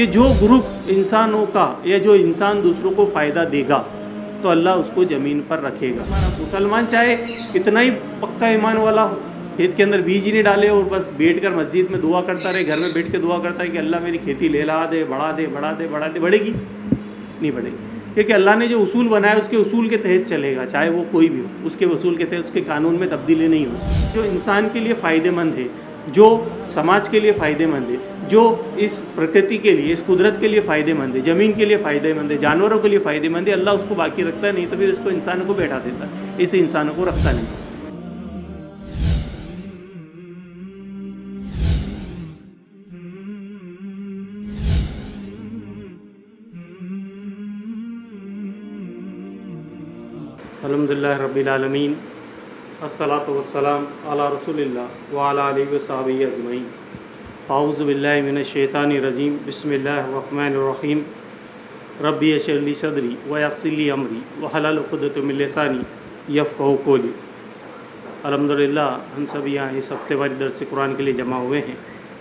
کہ جو ग्रुप इंसानों का या जो इंसान दूसरों को फ़ायदा देगा तो अल्लाह उसको ज़मीन पर रखेगा। मुसलमान चाहे कितना ही पक्का ईमान वाला हो, खेत के अंदर बीज ही नहीं डाले और बस बैठकर मस्जिद में दुआ करता रहे, घर में बैठ के दुआ करता है कि अल्लाह मेरी खेती लहला दे, बढ़ा दे, बढ़ा दे, बढ़ा दे, बढ़ेगी नहीं बढ़ेगी, क्योंकि अल्लाह ने जो उसूल बनाया उसके उसूल के तहत चलेगा, चाहे वो कोई भी हो, उसके उसूल के तहत उसके कानून में तब्दीली नहीं हो। जो इंसान के लिए फ़ायदेमंद है, जो समाज के लिए फ़ायदेमंद है, जो इस प्रकृति के लिए, इस कुदरत के लिए फ़ायदेमंद है, ज़मीन के लिए फ़ायदेमंद है, जानवरों के लिए फ़ायदेमंद है, अल्लाह उसको बाकी रखता नहीं तो फिर इसको इंसानों को बैठा देता है, इसे इंसानों को रखता नहीं। अल्हम्दुलिल्लाह रब्बिल आलमीन, अस्सलातु वस्सलाम अला रसूलिल्लाह व अला आलिहि व सहबिहि अजमईन। आऊज़ु बिल्लाहि मिनश शैतानिर रजीम, बिस्मिल्लाहिर रहमानिर रहीम। रब्बि यस्सिर ली सदरी व यस्सिर ली अमरी वहलुल उक़दतम मिन लिसानी यफ़क़हू क़ौली। अल्हम्दुलिल्लाह हम सब यहाँ इस हफ्तेवारी दर्स कुरान के लिए जमा हुए हैं।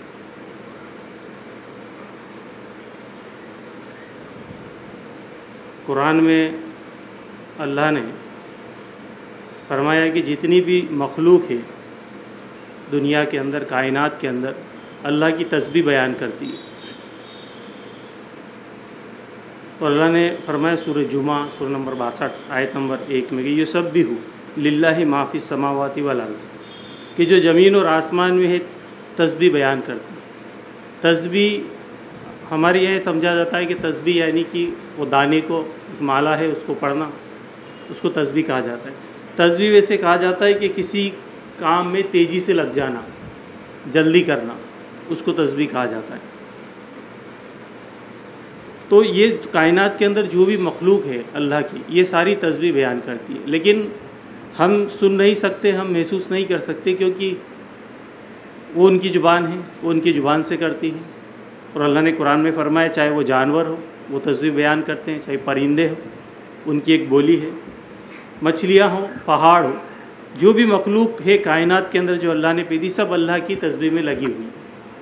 कुरान में अल्लाह ने फरमाया कि जितनी भी मखलूक है दुनिया के अंदर, कायनात के अंदर, अल्लाह की तस्बीह बयान करती है। और अल्लाह ने फरमाया सूरह जुमा सूरह नंबर 62 आयत नंबर 1 में कि युसब्बिहु लिल्लाहि मा फिस समावाति वल अर्ज़, कि जो ज़मीन और आसमान में है तस्बीह बयान करती है। तस्बीह हमारे यहाँ समझा जाता है कि तस्बीह यानी कि वो दाने को, एक माला है उसको पढ़ना, उसको तस्बीह कहा जाता है। तस्बीह वैसे कहा जाता है कि किसी काम में तेज़ी से लग जाना, जल्दी करना, उसको तस्बीह कहा जाता है। तो ये कायनात के अंदर जो भी मखलूक है अल्लाह की, ये सारी तस्बीह बयान करती है, लेकिन हम सुन नहीं सकते, हम महसूस नहीं कर सकते, क्योंकि वो उनकी ज़ुबान है, वो उनकी ज़ुबान से करती है। और अल्लाह ने कुरान में फरमाया चाहे वो जानवर हो वो तस्बीह बयान करते हैं, चाहे परिंदे हो उनकी एक बोली है, मछलियाँ हों, पहाड़ हो, जो भी मखलूक है कायनात के अंदर जो अल्लाह ने पैदी, सब अल्लाह की तस्बीह में लगी हुई।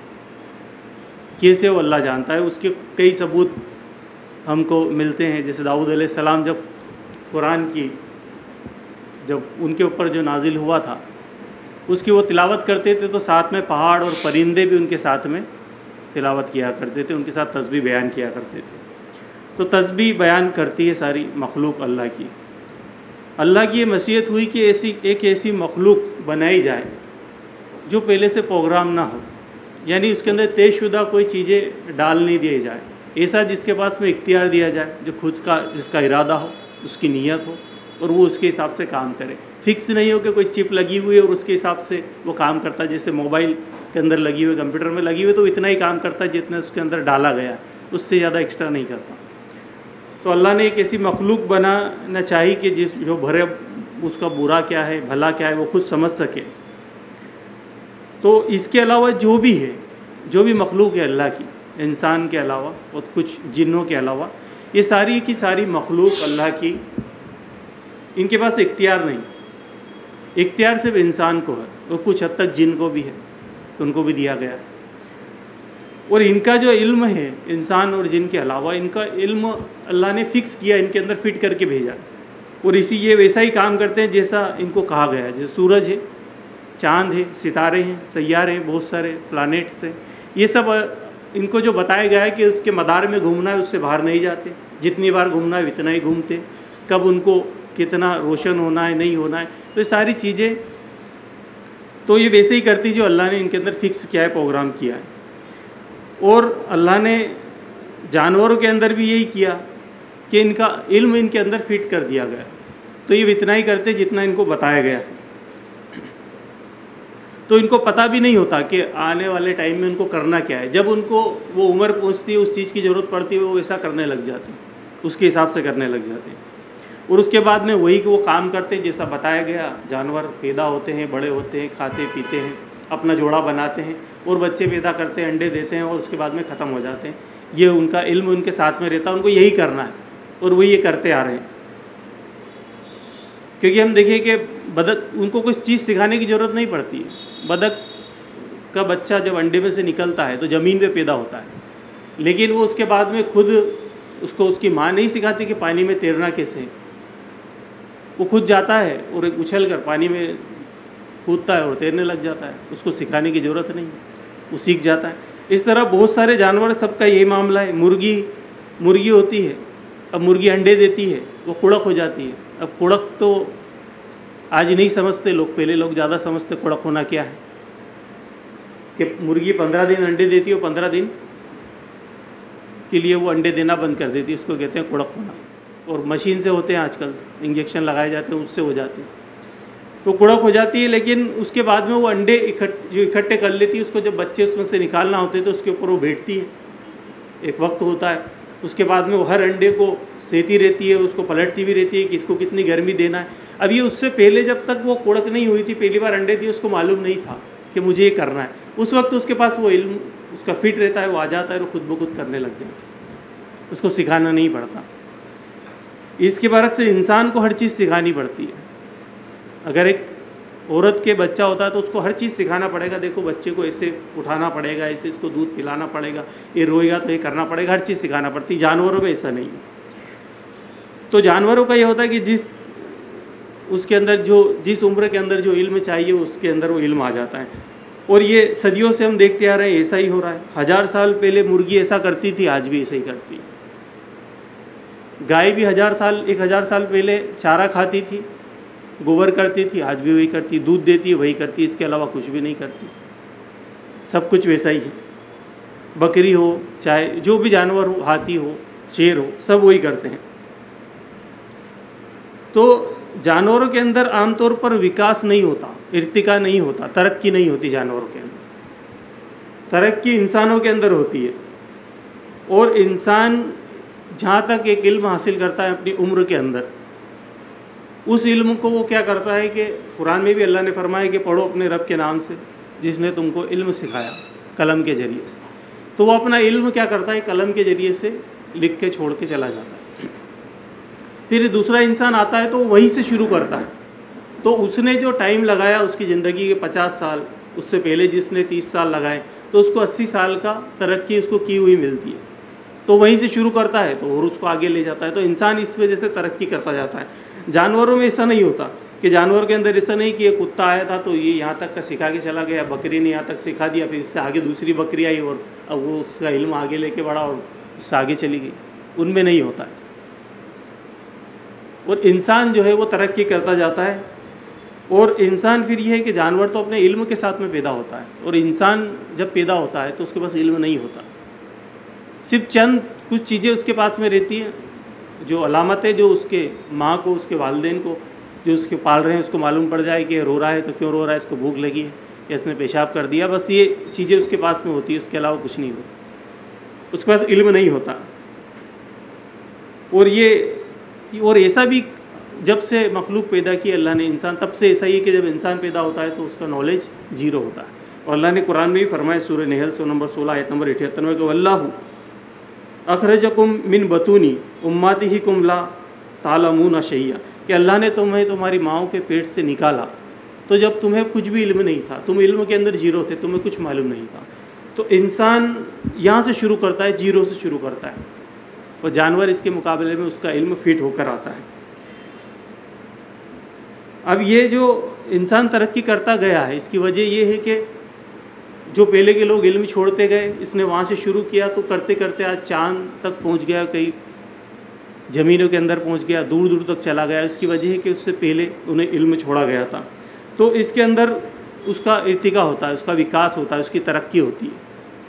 कैसे वो अल्लाह जानता है, उसके कई सबूत हमको मिलते हैं। जैसे दाऊद अलैहिस्सलाम जब कुरान की, जब उनके ऊपर जो नाजिल हुआ था उसकी वो तिलावत करते थे तो साथ में पहाड़ और परिंदे भी उनके साथ में तिलावत किया करते थे, उनके साथ तस्बीह बयान किया करते थे। तो तस्बीह बयान करती है सारी मखलूक अल्लाह की। अल्लाह की ये मशीयत हुई कि ऐसी मखलूक बनाई जाए जो पहले से प्रोग्राम ना हो, यानी उसके अंदर तयशुदा कोई चीज़ें डाल नहीं दिए जाए, ऐसा जिसके पास में इख्तियार दिया जाए, जो खुद का जिसका इरादा हो, उसकी नीयत हो और वो उसके हिसाब से काम करे। फिक्स नहीं हो कि कोई चिप लगी हुई है और उसके हिसाब से वो काम करता है। जैसे मोबाइल के अंदर लगी हुई, कंप्यूटर में लगी हुई, तो इतना ही काम करता है जितना उसके अंदर डाला गया, उससे ज़्यादा एक्स्ट्रा नहीं करता। तो अल्लाह ने एक ऐसी मखलूक बनाना चाहिए कि जो भरे उसका बुरा क्या है, भला क्या है, वो खुद समझ सके। तो इसके अलावा जो भी है, जो भी मखलूक है अल्लाह की, इंसान के अलावा और कुछ जिन्नों के अलावा, ये सारी की सारी मखलूक अल्लाह की, इनके पास इख्तियार नहीं। इख्तियार सिर्फ इंसान को है और कुछ हद तक जिन को भी है, तो उनको भी दिया गया। और इनका जो इल्म है इंसान और जिन के अलावा, इनका इल्म अल्लाह ने फ़िक्स किया, इनके अंदर फिट करके भेजा, और ये वैसा ही काम करते हैं जैसा इनको कहा गया है। जैसे सूरज है, चाँद है, सितारे हैं, सैयारे हैं, बहुत सारे प्लानेट्स हैं, ये सब इनको जो बताया गया है कि उसके मदार में घूमना है, उससे बाहर नहीं जाते, जितनी बार घूमना है इतना ही घूमते, कब उनको कितना रोशन होना है, नहीं होना है, तो ये सारी चीज़ें तो ये वैसे ही करती जो अल्लाह ने इनके अंदर फ़िक्स किया है, प्रोग्राम किया है। और अल्लाह ने जानवरों के अंदर भी यही किया कि इनका इल्म इनके अंदर फिट कर दिया गया, तो ये इतना ही करते जितना इनको बताया गया। तो इनको पता भी नहीं होता कि आने वाले टाइम में उनको करना क्या है। जब उनको वो उम्र पहुंचती है, उस चीज़ की ज़रूरत पड़ती है, वो वैसा करने लग जाते हैं, उसके हिसाब से करने लग जाते हैं। और उसके बाद में वही वो काम करते हैं जैसा बताया गया। जानवर पैदा होते हैं, बड़े होते हैं, खाते पीते हैं, अपना जोड़ा बनाते हैं और बच्चे पैदा करते हैं, अंडे देते हैं और उसके बाद में ख़त्म हो जाते हैं। ये उनका इल्म उनके साथ में रहता है, उनको यही करना है और वही ये करते आ रहे हैं। क्योंकि हम देखें कि बतख, उनको कुछ चीज़ सिखाने की ज़रूरत नहीं पड़ती है। बतख का बच्चा जब अंडे में से निकलता है तो ज़मीन पे पैदा होता है, لیکن وہ اس کے بعد میں خود اس کو اس کی ماں نہیں سکھاتی کہ پانی میں تیرنا کیسے ہے. وہ خود جاتا ہے اور ایک اچھل کر پانی میں کودتا ہے اور تیرنے لگ جاتا ہے. اس کو سکھانے کی ضرورت نہیں، وہ سیکھ جاتا ہے. اس طرح بہت سارے جانور سب کا یہی معاملہ ہے. مرغی ہوتی ہے، اب مرغی انڈے دیتی ہے، وہ کڑک ہو جاتی ہے. اب کڑک تو آج نہیں سمجھتے لوگ، پہلے لوگ زیادہ سمجھتے کڑک ہونا کیا ہے، کہ مرغی 15 دن انڈے دیتی ہے اور 15 دن کے لیے وہ انڈے دینا بند کر دیتی ہے. اس کو کہتے ہیں کڑک ہونا. اور مشین سے ہوتے ہیں آج کل، انجیکشن لگائے جاتے ہیں، اس سے ہو جاتے ہیں. تو کڑک ہو جاتی ہے. لیکن اس کے بعد میں وہ انڈے جو اکٹھے کر لیتی ہے، اس کو جب بچے اس میں سے نکالنا ہوتے ہیں تو اس کے اوپر وہ بیٹھتی ہے. ایک وقت ہوتا ہے، اس کے بعد میں وہ ہر انڈے کو سیتی رہتی ہے، اس کو پلٹتی بھی رہتی ہے کہ اس کو کتنی گرمی دینا ہے. اب یہ اس سے پہلے جب تک وہ کڑک نہیں ہوئی تھی، پہلی بار انڈے دیے، اس کو معلوم نہیں تھا کہ مجھے یہ کرنا ہے. اس وقت اس کے پاس وہ علم اس کا فٹ رہتا ہے، وہ آ جاتا ہے اور خود بخود کرنے لگ جاتا ہے. اس کو سکھانا نہیں پڑتا. اس کے برعکس سے انسان کو ہر چیز سکھانی پڑتی ہے. اگر ایک عورت کے بچہ ہوتا ہے تو اس کو ہر چیز سکھانا پڑے گا. دیکھو بچے کو ایسے اٹھانا پڑے گا، ایسے اس کو دودھ پلانا پڑے گا، یہ روئے گا تو یہ کرنا پڑے گا، ہر چیز سکھانا پڑتی. جانوروں میں ایسا نہیں ہے. تو جانوروں کا یہ ہوتا ہے کہ جس عمر کے اندر جو علم چاہیے اس کے اندر وہ علم آ جاتا ہے. اور یہ صدیوں سے ہم دیکھتے آ رہے ہیں، ایسا ہی ہو رہا ہے. 1000 سال پہلے مرغی ایسا کرتی تھی، آج بھی ایسا ہی کرتی ہے. گائے بھی 1000 سال پہلے چارہ کھاتی تھی، گوبر کرتی تھی، آج بھی وہی کرتی. دودھ دیتی ہے، وہی کرتی، اس کے علاوہ کچھ بھی نہیں کرتی. سب کچھ ویسا ہی ہے. بکری ہو، چاہے جو بھی جانور ہو، ہاتھی ہو، شیر ہو، سب وہی کرتے ہیں. تو جانوروں کے اندر عام طور پر وکاس نہیں ہوتا، ارتقا نہیں ہوتا، ترقی نہیں ہوتی. جانوروں کے اندر ترقی انسانوں کے اندر ہوتی ہے. اور انسان جہاں تک ایک علم حاصل کرتا ہے اپنی عمر کے اندر، اس علم کو وہ کیا کرتا ہے کہ قرآن میں بھی اللہ نے فرمایا کہ پڑھو اپنے رب کے نام سے جس نے تم کو علم سکھایا قلم کے ذریعے سے. تو وہ اپنا علم کیا کرتا ہے، قلم کے ذریعے سے لکھ کے چھوڑ کے چلا جاتا ہے. پھر دوسرا انسان آتا ہے تو وہیں سے شروع کرتا ہے. تو اس نے جو ٹائم لگایا اس کی زندگی کے 50 سال، اس سے پہلے جس نے 30 سال لگائے، تو اس کو 80 سال کا ترقی اس کو کی ہوئی ملتی ہے. تو وہیں سے شروع کرتا ہے تو اور اس کو آگے لے جاتا ہے. تو انسان اس وجہ سے ترقی کرتا جاتا ہے. جانوروں میں ایسا نہیں ہوتا کہ جانور کے اندر ایسا نہیں کہ یہ کتا آیا تھا تو یہ یہاں تک کا سکھا کے چلا گیا، بکری نے یہاں تک سکھا دیا، پھر اس سے آگے دوسری بکری آئی اور اب وہ اس کا علم آگے لے کے بڑھا اور اس سے آگے چلی گئی. ان میں نہیں ہوتا ہے. اور انسان جو ہے وہ ترقی کرتا جاتا ہے. اور انسان پھر یہ ہے کہ جانور تو اپنے علم کے ساتھ میں پیدا ہوتا ہے، اور انسان جب پیدا ہوتا ہے تو اس کے پاس علم نہیں ہوتا. صرف چند کچھ چیزیں اس کے پاس میں رہتی ہیں، جو علامتیں جو اس کے ماں کو، اس کے والدین کو جو اس کے پال رہے ہیں اس کو معلوم پڑ جائے کہ رو رہا ہے تو کیوں رو رہا ہے، اس کو بھوک لگی ہے یا اس نے پیشاب کر دیا. بس یہ چیزیں اس کے پاس میں ہوتی ہے، اس کے علاوہ کچھ نہیں ہوتا. اس کے پاس علم نہیں ہوتا. اور ایسا بھی جب سے مخلوق پیدا کی اللہ نے انسان، تب سے ایسا ہی ہے کہ جب انسان پیدا ہوتا ہے تو اس کا نالج زیرو ہوتا ہے. اور اللہ نے قرآن میں بھی فرمایا سورہ نحل سورہ نمبر 16 آیت نمبر 78 میں کہ واللہ اخرجکم من بطونی امہاتکم لا تعلمون شیئا، کہ اللہ نے تمہیں تمہاری ماؤں کے پیٹ سے نکالا تو جب تمہیں کچھ بھی علم نہیں تھا، تم علم کے اندر زیرو تھے، تمہیں کچھ معلوم نہیں تھا. تو انسان یہاں سے شروع کرتا ہے، زیرو سے شروع کرتا ہے. اور جانور اس کے مقابلے میں اس کا علم فٹ ہو کر آتا ہے. اب یہ جو انسان ترقی کرتا گیا ہے، اس کی وجہ یہ ہے کہ جو پہلے کے لوگ علم چھوڑتے گئے، اس نے وہاں سے شروع کیا تو کرتے کرتے آج چاند تک پہنچ گیا، کئی زمینوں کے اندر پہنچ گیا، دور دور تک چلا گیا. اس کی وجہ ہے کہ اس سے پہلے انہیں علم چھوڑا گیا تھا. تو اس کے اندر اس کا ارتقا ہوتا ہے، اس کا وکاس ہوتا ہے، اس کی ترقی ہوتی ہے.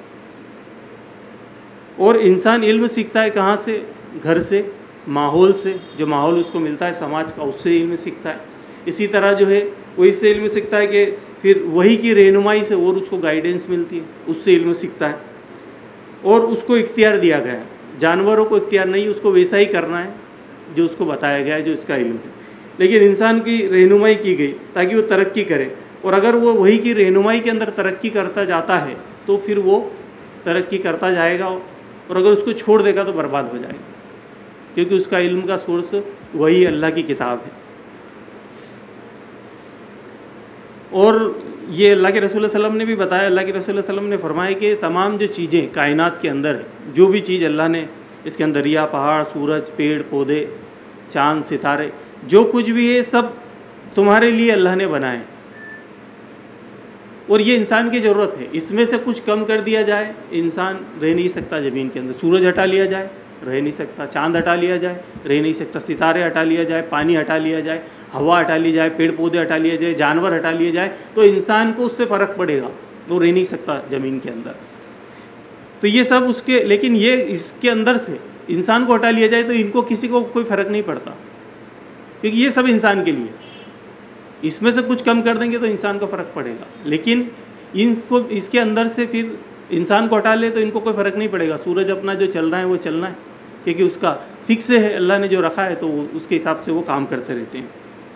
اور انسان علم سیکھتا ہے کہاں سے؟ گھر سے، ماحول سے. جو ماحول اس کو ملتا ہے سماج کا، اس سے علم سیکھتا ہے. اسی طرح جو ہے وہ اس سے علم سیکھتا ہے کہ پھر وہی کی رہنمائی سے اور اس کو گائیڈنس ملتی ہے، اس سے علم سیکھتا ہے. اور اس کو اختیار دیا گیا ہے. جانوروں کو اختیار نہیں، اس کو ویسا ہی کرنا ہے جو اس کو بتایا گیا ہے، جو اس کا علم ہے. لیکن انسان کی رہنمائی کی گئی تاکہ وہ ترقی کرے. اور اگر وہ وہی کی رہنمائی کے اندر ترقی کرتا جاتا ہے تو پھر وہ ترقی کرتا جائے گا. اور اگر اس کو چھوڑ دے گا تو برباد ہو جائے گا، کیونکہ اس کا علم کا سورس وہی اللہ کی کتاب ہے. اور یہ اللہ کے رسول صلی اللہ علیہ وسلم نے بھی بتایا، اللہ کے رسول صلی اللہ علیہ وسلم نے فرمایا کہ تمام جو چیزیں کائنات کے اندر ہے، جو بھی چیز اللہ نے اس کے اندر، دریا، پہاڑ، سورج، پیڑ پودے، چاند، ستارے، جو کچھ بھی ہے سب تمہارے لیے اللہ نے بنائے، اور یہ انسان کی ضرورت ہے۔ اس میں سے کچھ کم کر دیا جائے، انسان رہ نہیں سکتا زمین کے اندر۔ سورج ہٹا لیا جائے، رہ نہیں سکتا۔ چاند ہٹا لیا جائے، رہ نہیں سکتا۔ ستارے ہٹا لیا جائے، پانی ہٹا لیا جائے، ہوا ہٹا لی جائے، پیڑ پودے ہٹا لیے جائے، جانور ہٹا لیے جائے، تو انسان کو اس سے فرق پڑے گا، وہ رہ نہیں سکتا زمین کے اندر۔ تو یہ سب اس کے، لیکن یہ اس کے اندر سے انسان کو ہٹا لیا جائے تو ان کو کسی کو کوئی فرق نہیں پڑتا، کیونکہ یہ سب انسان کے لیے۔ اس میں سے کچھ کم کر دیں گے تو انسان کو فرق پڑے گا، لیکن اس کے اندر سے پھر انسان کو ہٹا لے تو ان کو کوئی فرق نہیں پڑے گا۔ سورج اپنا جو چل رہا ہے وہ چلنا ہے، کیونکہ اس کا فکس ہے، اللہ نے جو رکھا ہے تو اس کے حساب سے وہ کام کرتے رہتے ہیں۔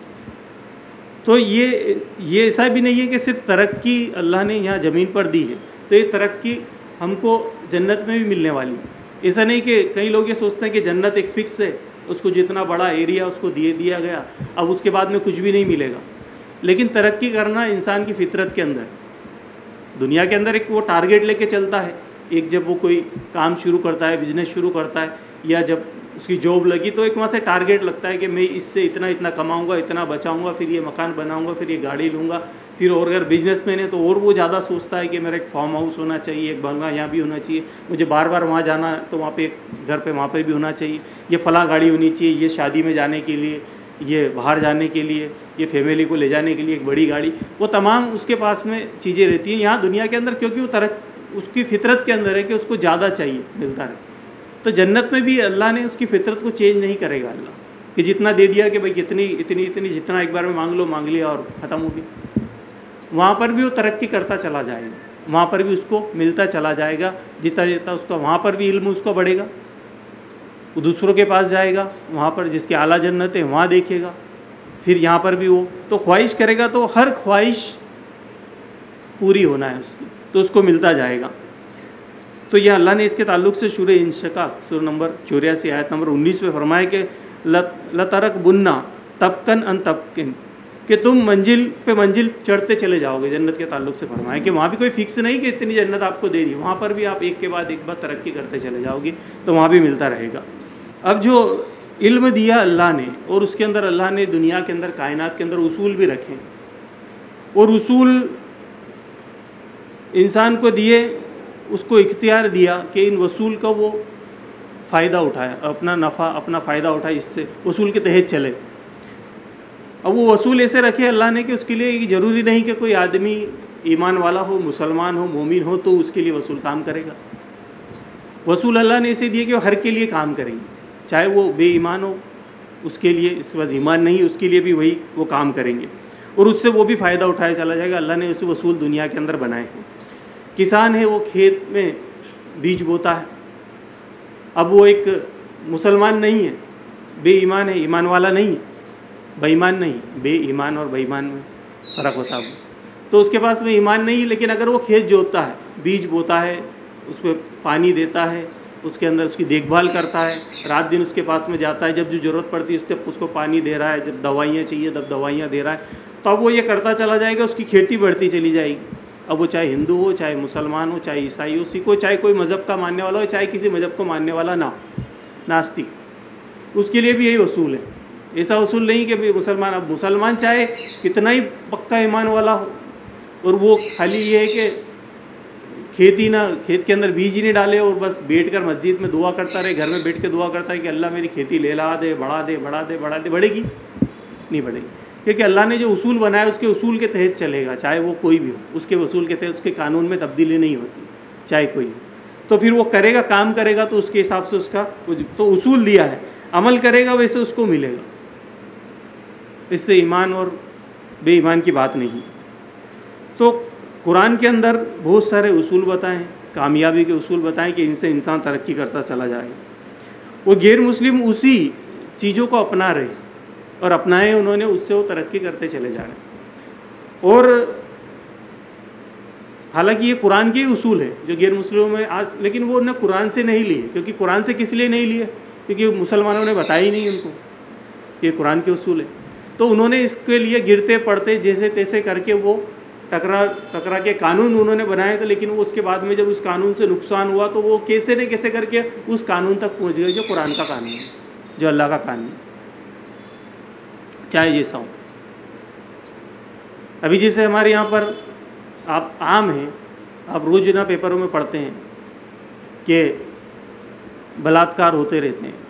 تو یہ ایسا بھی نہیں ہے کہ صرف ترقی اللہ نے یہاں زمین پر دی ہے تو یہ ترقی ہم کو جنت میں بھی ملنے والی ہے۔ ایسا نہیں کہ کئی لوگ یہ سوچتے ہیں کہ جنت ایک فکس ہے، اس کو جتنا بڑا ایریا اس کو دیا گیا، اب اس کے بعد میں کچھ بھی نہیں ملے گا۔ لیکن ترقی کرنا انسان کی فطرت کے اندر، دنیا کے اندر ایک وہ ٹارگیٹ لے کے چلتا ہے۔ ایک جب وہ کوئی کام شروع کرتا ہے، بزنس شروع کرتا ہے، یا جب اس کی جاب لگی تو ایک وہاں سے ٹارگیٹ لگتا ہے کہ میں اس سے اتنا کماؤں گا، اتنا بچاؤں گا، پھر یہ مکان بناؤں گا، پھر یہ گاڑی لوں گا، پھر اور اگر بزنس مین ہے تو اور وہ زیادہ سوچتا ہے کہ میرا ایک فارم ہاؤس ہونا چاہیے، ایک بنگلہ یہاں بھی ہونا چاہیے، مجھے بار بار وہاں جانا ہے تو وہاں پہ ایک گھر پہ وہاں پہ بھی ہونا چاہیے، یہ فلاں گاڑی ہونی چاہیے، یہ شادی میں جانے کے لیے، یہ باہر جانے کے لیے، یہ فیملی کو لے جانے کے لیے ایک بڑی گاڑی، وہ تمام اس کے پاس میں چیزیں رہتی ہیں یہاں دنیا کے اندر، کیونکہ وہ اس کی فطرت کے اندر ہے کہ اس کو زیادہ چاہیے، ملتا رہے۔ تو جنت میں بھی اللہ نے اس کی فطرت کو چینج نہیں کرے گا اللہ، کہ جتنا دے دیا کہ بھائی اتنی جتنا ایک بار میں مانگ لیا اور ختم ہو گئی۔ وہاں پر بھی وہ ترقی کرتا چلا جائے گا، وہاں پر بھی اس کو ملتا چلا جائے گا، جتنا اس کا وہاں پر بھی علم اس کو بڑھے گا، وہ دوسروں کے پاس جائے گا، وہاں پر جس کے اعلیٰ جنت ہے وہاں دیکھے گا، پھر یہاں پر بھی وہ تو خواہش کرے گا تو ہر خواہش پوری ہونا ہے اس کی، تو اس کو ملتا جائے گا۔ تو یہ اللہ نے اس کے تعلق سے سورہ انشقاق سورہ نمبر 84 آیت نمبر 19 میں فرمایا کہ لَتَرَكْبُنَّ طَبْقًا عَنْ طَبْقٍ، کہ تم منزل پہ منزل چڑھتے چلے جاؤ گے۔ جنت کے تعلق سے فرمایا کہ وہاں بھی کوئی فکس نہیں کہ اتنی جنت آپ کو دے دی، وہاں پر بھی آپ ایک کے بعد ایک بار ترقی کرتے چلے جاؤ گے تو وہاں بھی ملتا رہے گا۔ اب جو علم دیا اللہ نے، اور اس کے اندر اللہ نے دنیا کے اندر، کائنات کے اندر اصول بھی رکھے، اور اصول انسان کو دیے، اس کو اختیار دیا کہ ان اصول کا وہ فائدہ اٹھائے، اپنا نفع، اپنا فائدہ اٹھائے، اس سے اصول کے تحت چلے۔ اب وہ اصول ایسے رکھے اللہ نے کہ اس کے لیے یہ ضروری نہیں کہ کوئی آدمی ایمان والا ہو، مسلمان ہو، مومن ہو تو اس کے لیے اصول کام کرے گا۔ اصول اللہ نے ایسے دیے کہ وہ ہر کے لیے کام کریں گے، چاہے وہ بے ایمان ہو، اس کے لیے اس کے پاس ایمان نہیں، اس کے لیے بھی وہی وہ کام کریں گے، اور اس سے وہ بھی فائدہ اٹھایا چلا جائے گا۔ اللہ نے اسے اصول دنیا کے اندر بنائے ہیں۔ کسان ہے، وہ کھیت میں بیج بوتا ہے، اب وہ ایک مسلمان نہیں ہے، بے ایمان ہے، ایمان والا نہیں ہے، بے ایمان نہیں، بے ایمان اور بے ایمان میں فرق ہوتا ہے، تو اس کے پاس میں ایمان نہیں ہے، لیکن اگر وہ کھیت جوتتا ہے، بیج بوتا ہے، اس پہ پانی دیتا ہے، اس کے اندر اس کی دیکھ بھال کرتا ہے، رات دن اس کے پاس میں جاتا ہے، جب جو ضرورت پڑتی ہے اس کو پانی دے رہا ہے، جب دوائیاں چاہیے تب دوائیاں دے رہا ہے، تو اب وہ یہ کرتا چلا جائے گا، اس کی کھیتی بڑھتی چلی جائے گی۔ اب وہ چاہے ہندو ہو، چاہے مسلمان ہو، چاہے عیسائی ہو، سکھ ہو، چاہے کوئی مذہب کا ماننے والا ہو، چاہے کسی مذہب کو ماننے والا نہ ہو، ناستک، اس کے لیے بھی یہی اصول ہے۔ ایسا اصول نہیں کہ اب مسلمان چاہے کتنا ہی پکا ایمان والا ہو، اور وہ خالی یہ ہے کہ کھیت کے اندر بیج ہی نہیں ڈالے اور بس بیٹھ کر مسجد میں دعا کرتا رہے، گھر میں بیٹھ کے دعا کرتا ہے کہ اللہ میری کھیتی لے لا دے، بڑھا دے، بڑھے گی نہیں بڑھے گی، کیونکہ اللہ نے جو اصول بنایا اس کے اصول کے تحت چلے گا، چاہے وہ کوئی بھی ہو، اس کے اصول کے تحت، اس کے قانون میں تبدیلی نہیں ہوتی، چاہے کوئی ہو، تو پھر وہ کرے گا، کام کرے گا تو اس کے حساب سے اس کا تو اصول دیا ہے، عمل کرے گا ویسے اس کو ملے گا۔ اس سے ایمان اور بے ایمان کی بات نہیں۔ تو قرآن کے اندر بہت سارے اصول بتائے ہیں، کامیابی کے اصول بتائیں کہ ان سے انسان ترقی کرتا چلا جائے گا۔ وہ غیر مسلم اسی چیزوں کو اپنا رہے اور اپنائے انہوں نے، اس سے وہ ترقی کرتے چلے جا رہے ہیں، اور حالانکہ یہ قرآن کے ہی اصول ہے جو غیر مسلموں میں آج، لیکن وہ نہ قرآن سے نہیں لیے، کیونکہ قرآن سے کس لیے نہیں لیے، کیونکہ مسلمانوں نے بتایا ہی نہیں ان کو یہ قرآن کے اصول ہے، تو انہوں نے اس کے لیے گرتے پڑتے جیسے تیسے کر کے وہ ٹکرا کے قانون انہوں نے بنائے تھے، لیکن وہ اس کے بعد میں جب اس قانون سے نقصان ہوا تو وہ کیسے نہ کیسے کر کے اس قانون تک پہنچ گئے جو قرآن کا قانون ہے، جو اللہ کا قانون ہے، چاہے جیسا ہو۔ ابھی جیسے ہمارے یہاں پر آپ عام ہیں، آپ روزانہ پیپروں میں پڑھتے ہیں کہ بلاತ್ಕಾರ ہوتے رہتے ہیں۔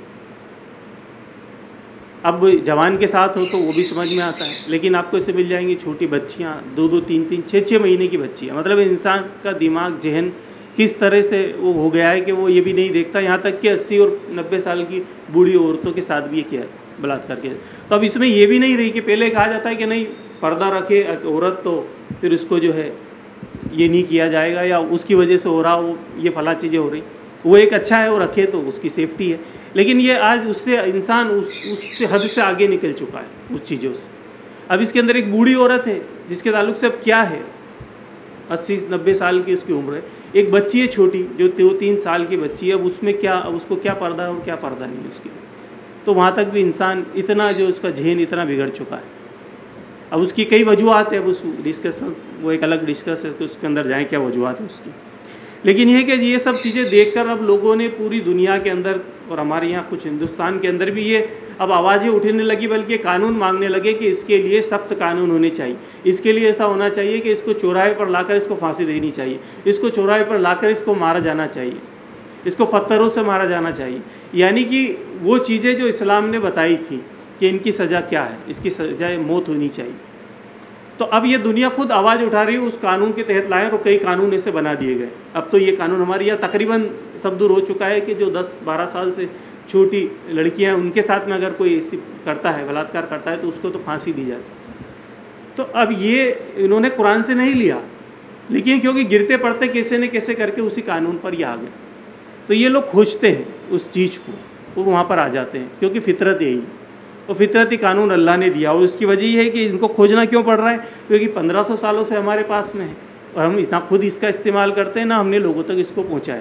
اب جوان کے ساتھ ہو تو وہ بھی سمجھ میں آتا ہے، لیکن آپ کو اسے مل جائیں گی چھوٹی بچیاں، 2 3 6 مہینے کی بچیاں۔ مطلب انسان کا دماغ ذہن کس طرح سے وہ ہو گیا ہے کہ وہ یہ بھی نہیں دیکھتا، یہاں تک کہ 80 اور 90 سال کی بوڑھی عورتوں کے ساتھ بھی یہ کیا ہے، بلاತ್ಕಾರ کیا ہے۔ تو اب اس میں یہ بھی نہیں رہی کہ پہلے کہا جاتا ہے کہ نہیں پردہ رکھے عورت تو پھر اس کو جو ہے یہ نہیں کیا جائے گا، یا اس کی وجہ سے ہو رہا وہ یہ فلاں چیزیں ہو رہی، وہ ایک اچھا ہے وہ رکھے تو اس کی سیفٹی ہے۔ لیکن یہ آج اس سے انسان اس سے حد سے آگے نکل چکا ہے اس چیزوں سے۔ اب اس کے اندر ایک بوڑھی عورت ہے جس کے تعلق سے اب کیا ہے، 80 90 سال کی اس کی عمر ہے، ایک بچی ہے چھوٹی جو 2 3 سال کی بچی ہے، اب اس میں کیا، اب اس کو کیا پردہ ہے اور کیا پردہ نہیں اس کے، تو وہاں تک بھی انسان اتنا جو اس کا ذہن اتنا بگڑ چکا ہے۔ اب اس کی کئی وجوہات ہیں، اب اس ڈسکشن وہ ایک الگ ڈسکس ہے کہ اس کے اندر جائیں کیا وجوہات ہیں اس کی، لیکن یہ کہ یہ سب چیزیں دیکھ کر اب لوگوں نے پوری دنیا کے اندر اور ہمارے یہاں کچھ ہندوستان کے اندر بھی یہ اب آوازیں اٹھنے لگی، بلکہ قانون مانگنے لگے کہ اس کے لیے سخت قانون ہونے چاہیے، اس کے لیے ایسا ہونا چاہیے کہ اس کو چوراہے پر لا کر اس کو پھانسی دینی چاہیے، اس کو چوراہے پر لا کر اس کو مارا جانا چاہیے، اس کو پتھروں سے مارا جانا چاہیے، یعنی کہ وہ چیزیں جو اسلام نے بتائی تھی کہ ان کی سزا کیا ہے، اس کی سزا موت ہونی چاہیے۔ تو اب یہ دنیا خود آواز اٹھا رہی ہے، اس قانون کے تحت لائے اور کئی قانون ایسے بنا دیے گئے۔ اب تو یہ قانون ہمارے یہاں تقریباً سب دور ہو چکا ہے کہ جو 10 12 سال سے چھوٹی لڑکیاں ہیں ان کے ساتھ میں اگر کوئی ایسی کرتا ہے، بلاತ್ಕಾರ کرتا ہے تو اس کو تو پھانسی دی جاتی۔ تو اب یہ انہوں نے قرآن سے نہیں لیا، لیکن کیونکہ گرتے پڑتے کیسے نہ کیسے کر کے اسی قانون پر یہ آ گئے، تو یہ لوگ کھوجتے ہیں اس چیز کو، وہ وہاں پر آ جاتے ہیں، کیونکہ فطرت یہی ہے، اور فطرتی قانون اللہ نے دیا، اور اس کی وجہ یہ ہے کہ ان کو کھوجنا کیوں پڑ رہا ہے، کیونکہ 1500 سالوں سے ہمارے پاس میں ہے اور ہم اتنا خود اس کا استعمال کرتے ہیں، نہ ہم نے لوگوں تک اس کو پہنچایا،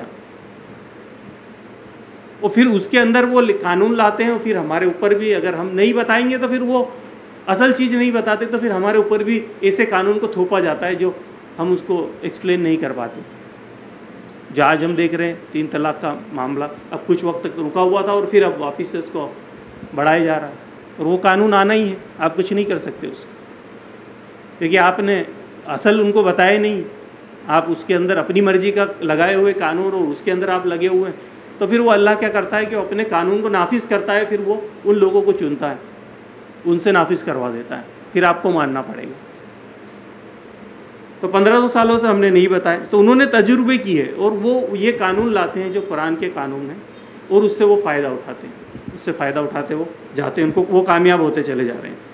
اور پھر اس کے اندر وہ قانون لاتے ہیں، اور پھر ہمارے اوپر بھی اگر ہم نہیں بتائیں گے تو پھر وہ اصل چیز نہیں بتاتے، تو پھر ہمارے اوپر بھی ایسے قانون کو تھوپا جاتا ہے جو ہم اس کو ایکسپلین نہیں کر پاتے۔ جو آج ہم دیکھ رہے ہیں 3 طلاق کا معاملہ، اب کچھ وقت تک رکا ہوا تھا اور پھر اب واپس سے اس کو بڑھایا جا رہا ہے، اور وہ قانون آنا ہی ہے، آپ کچھ نہیں کر سکتے اس کا، کیونکہ آپ نے اصل ان کو بتایا نہیں، آپ اس کے اندر اپنی مرضی کا لگائے ہوئے قانون اور اس کے اندر آپ لگے ہوئے ہیں، تو پھر وہ اللہ کیا کرتا ہے کہ وہ اپنے قانون کو نافذ کرتا ہے، پھر وہ ان لوگوں کو چنتا ہے، ان سے نافذ کروا دیتا ہے، پھر آپ کو ماننا پڑے گا۔ تو 1500 سالوں سے ہم نے نہیں بتایا، تو انہوں نے تجربے کیے اور وہ یہ قانون لاتے ہیں جو قرآن کے قانون ہیں، اور اس سے وہ فائدہ اٹھاتے ہیں، اس سے فائدہ اٹھاتے وہ جاتے ہیں، ان کو وہ کامیاب ہوتے چلے جا رہے ہیں۔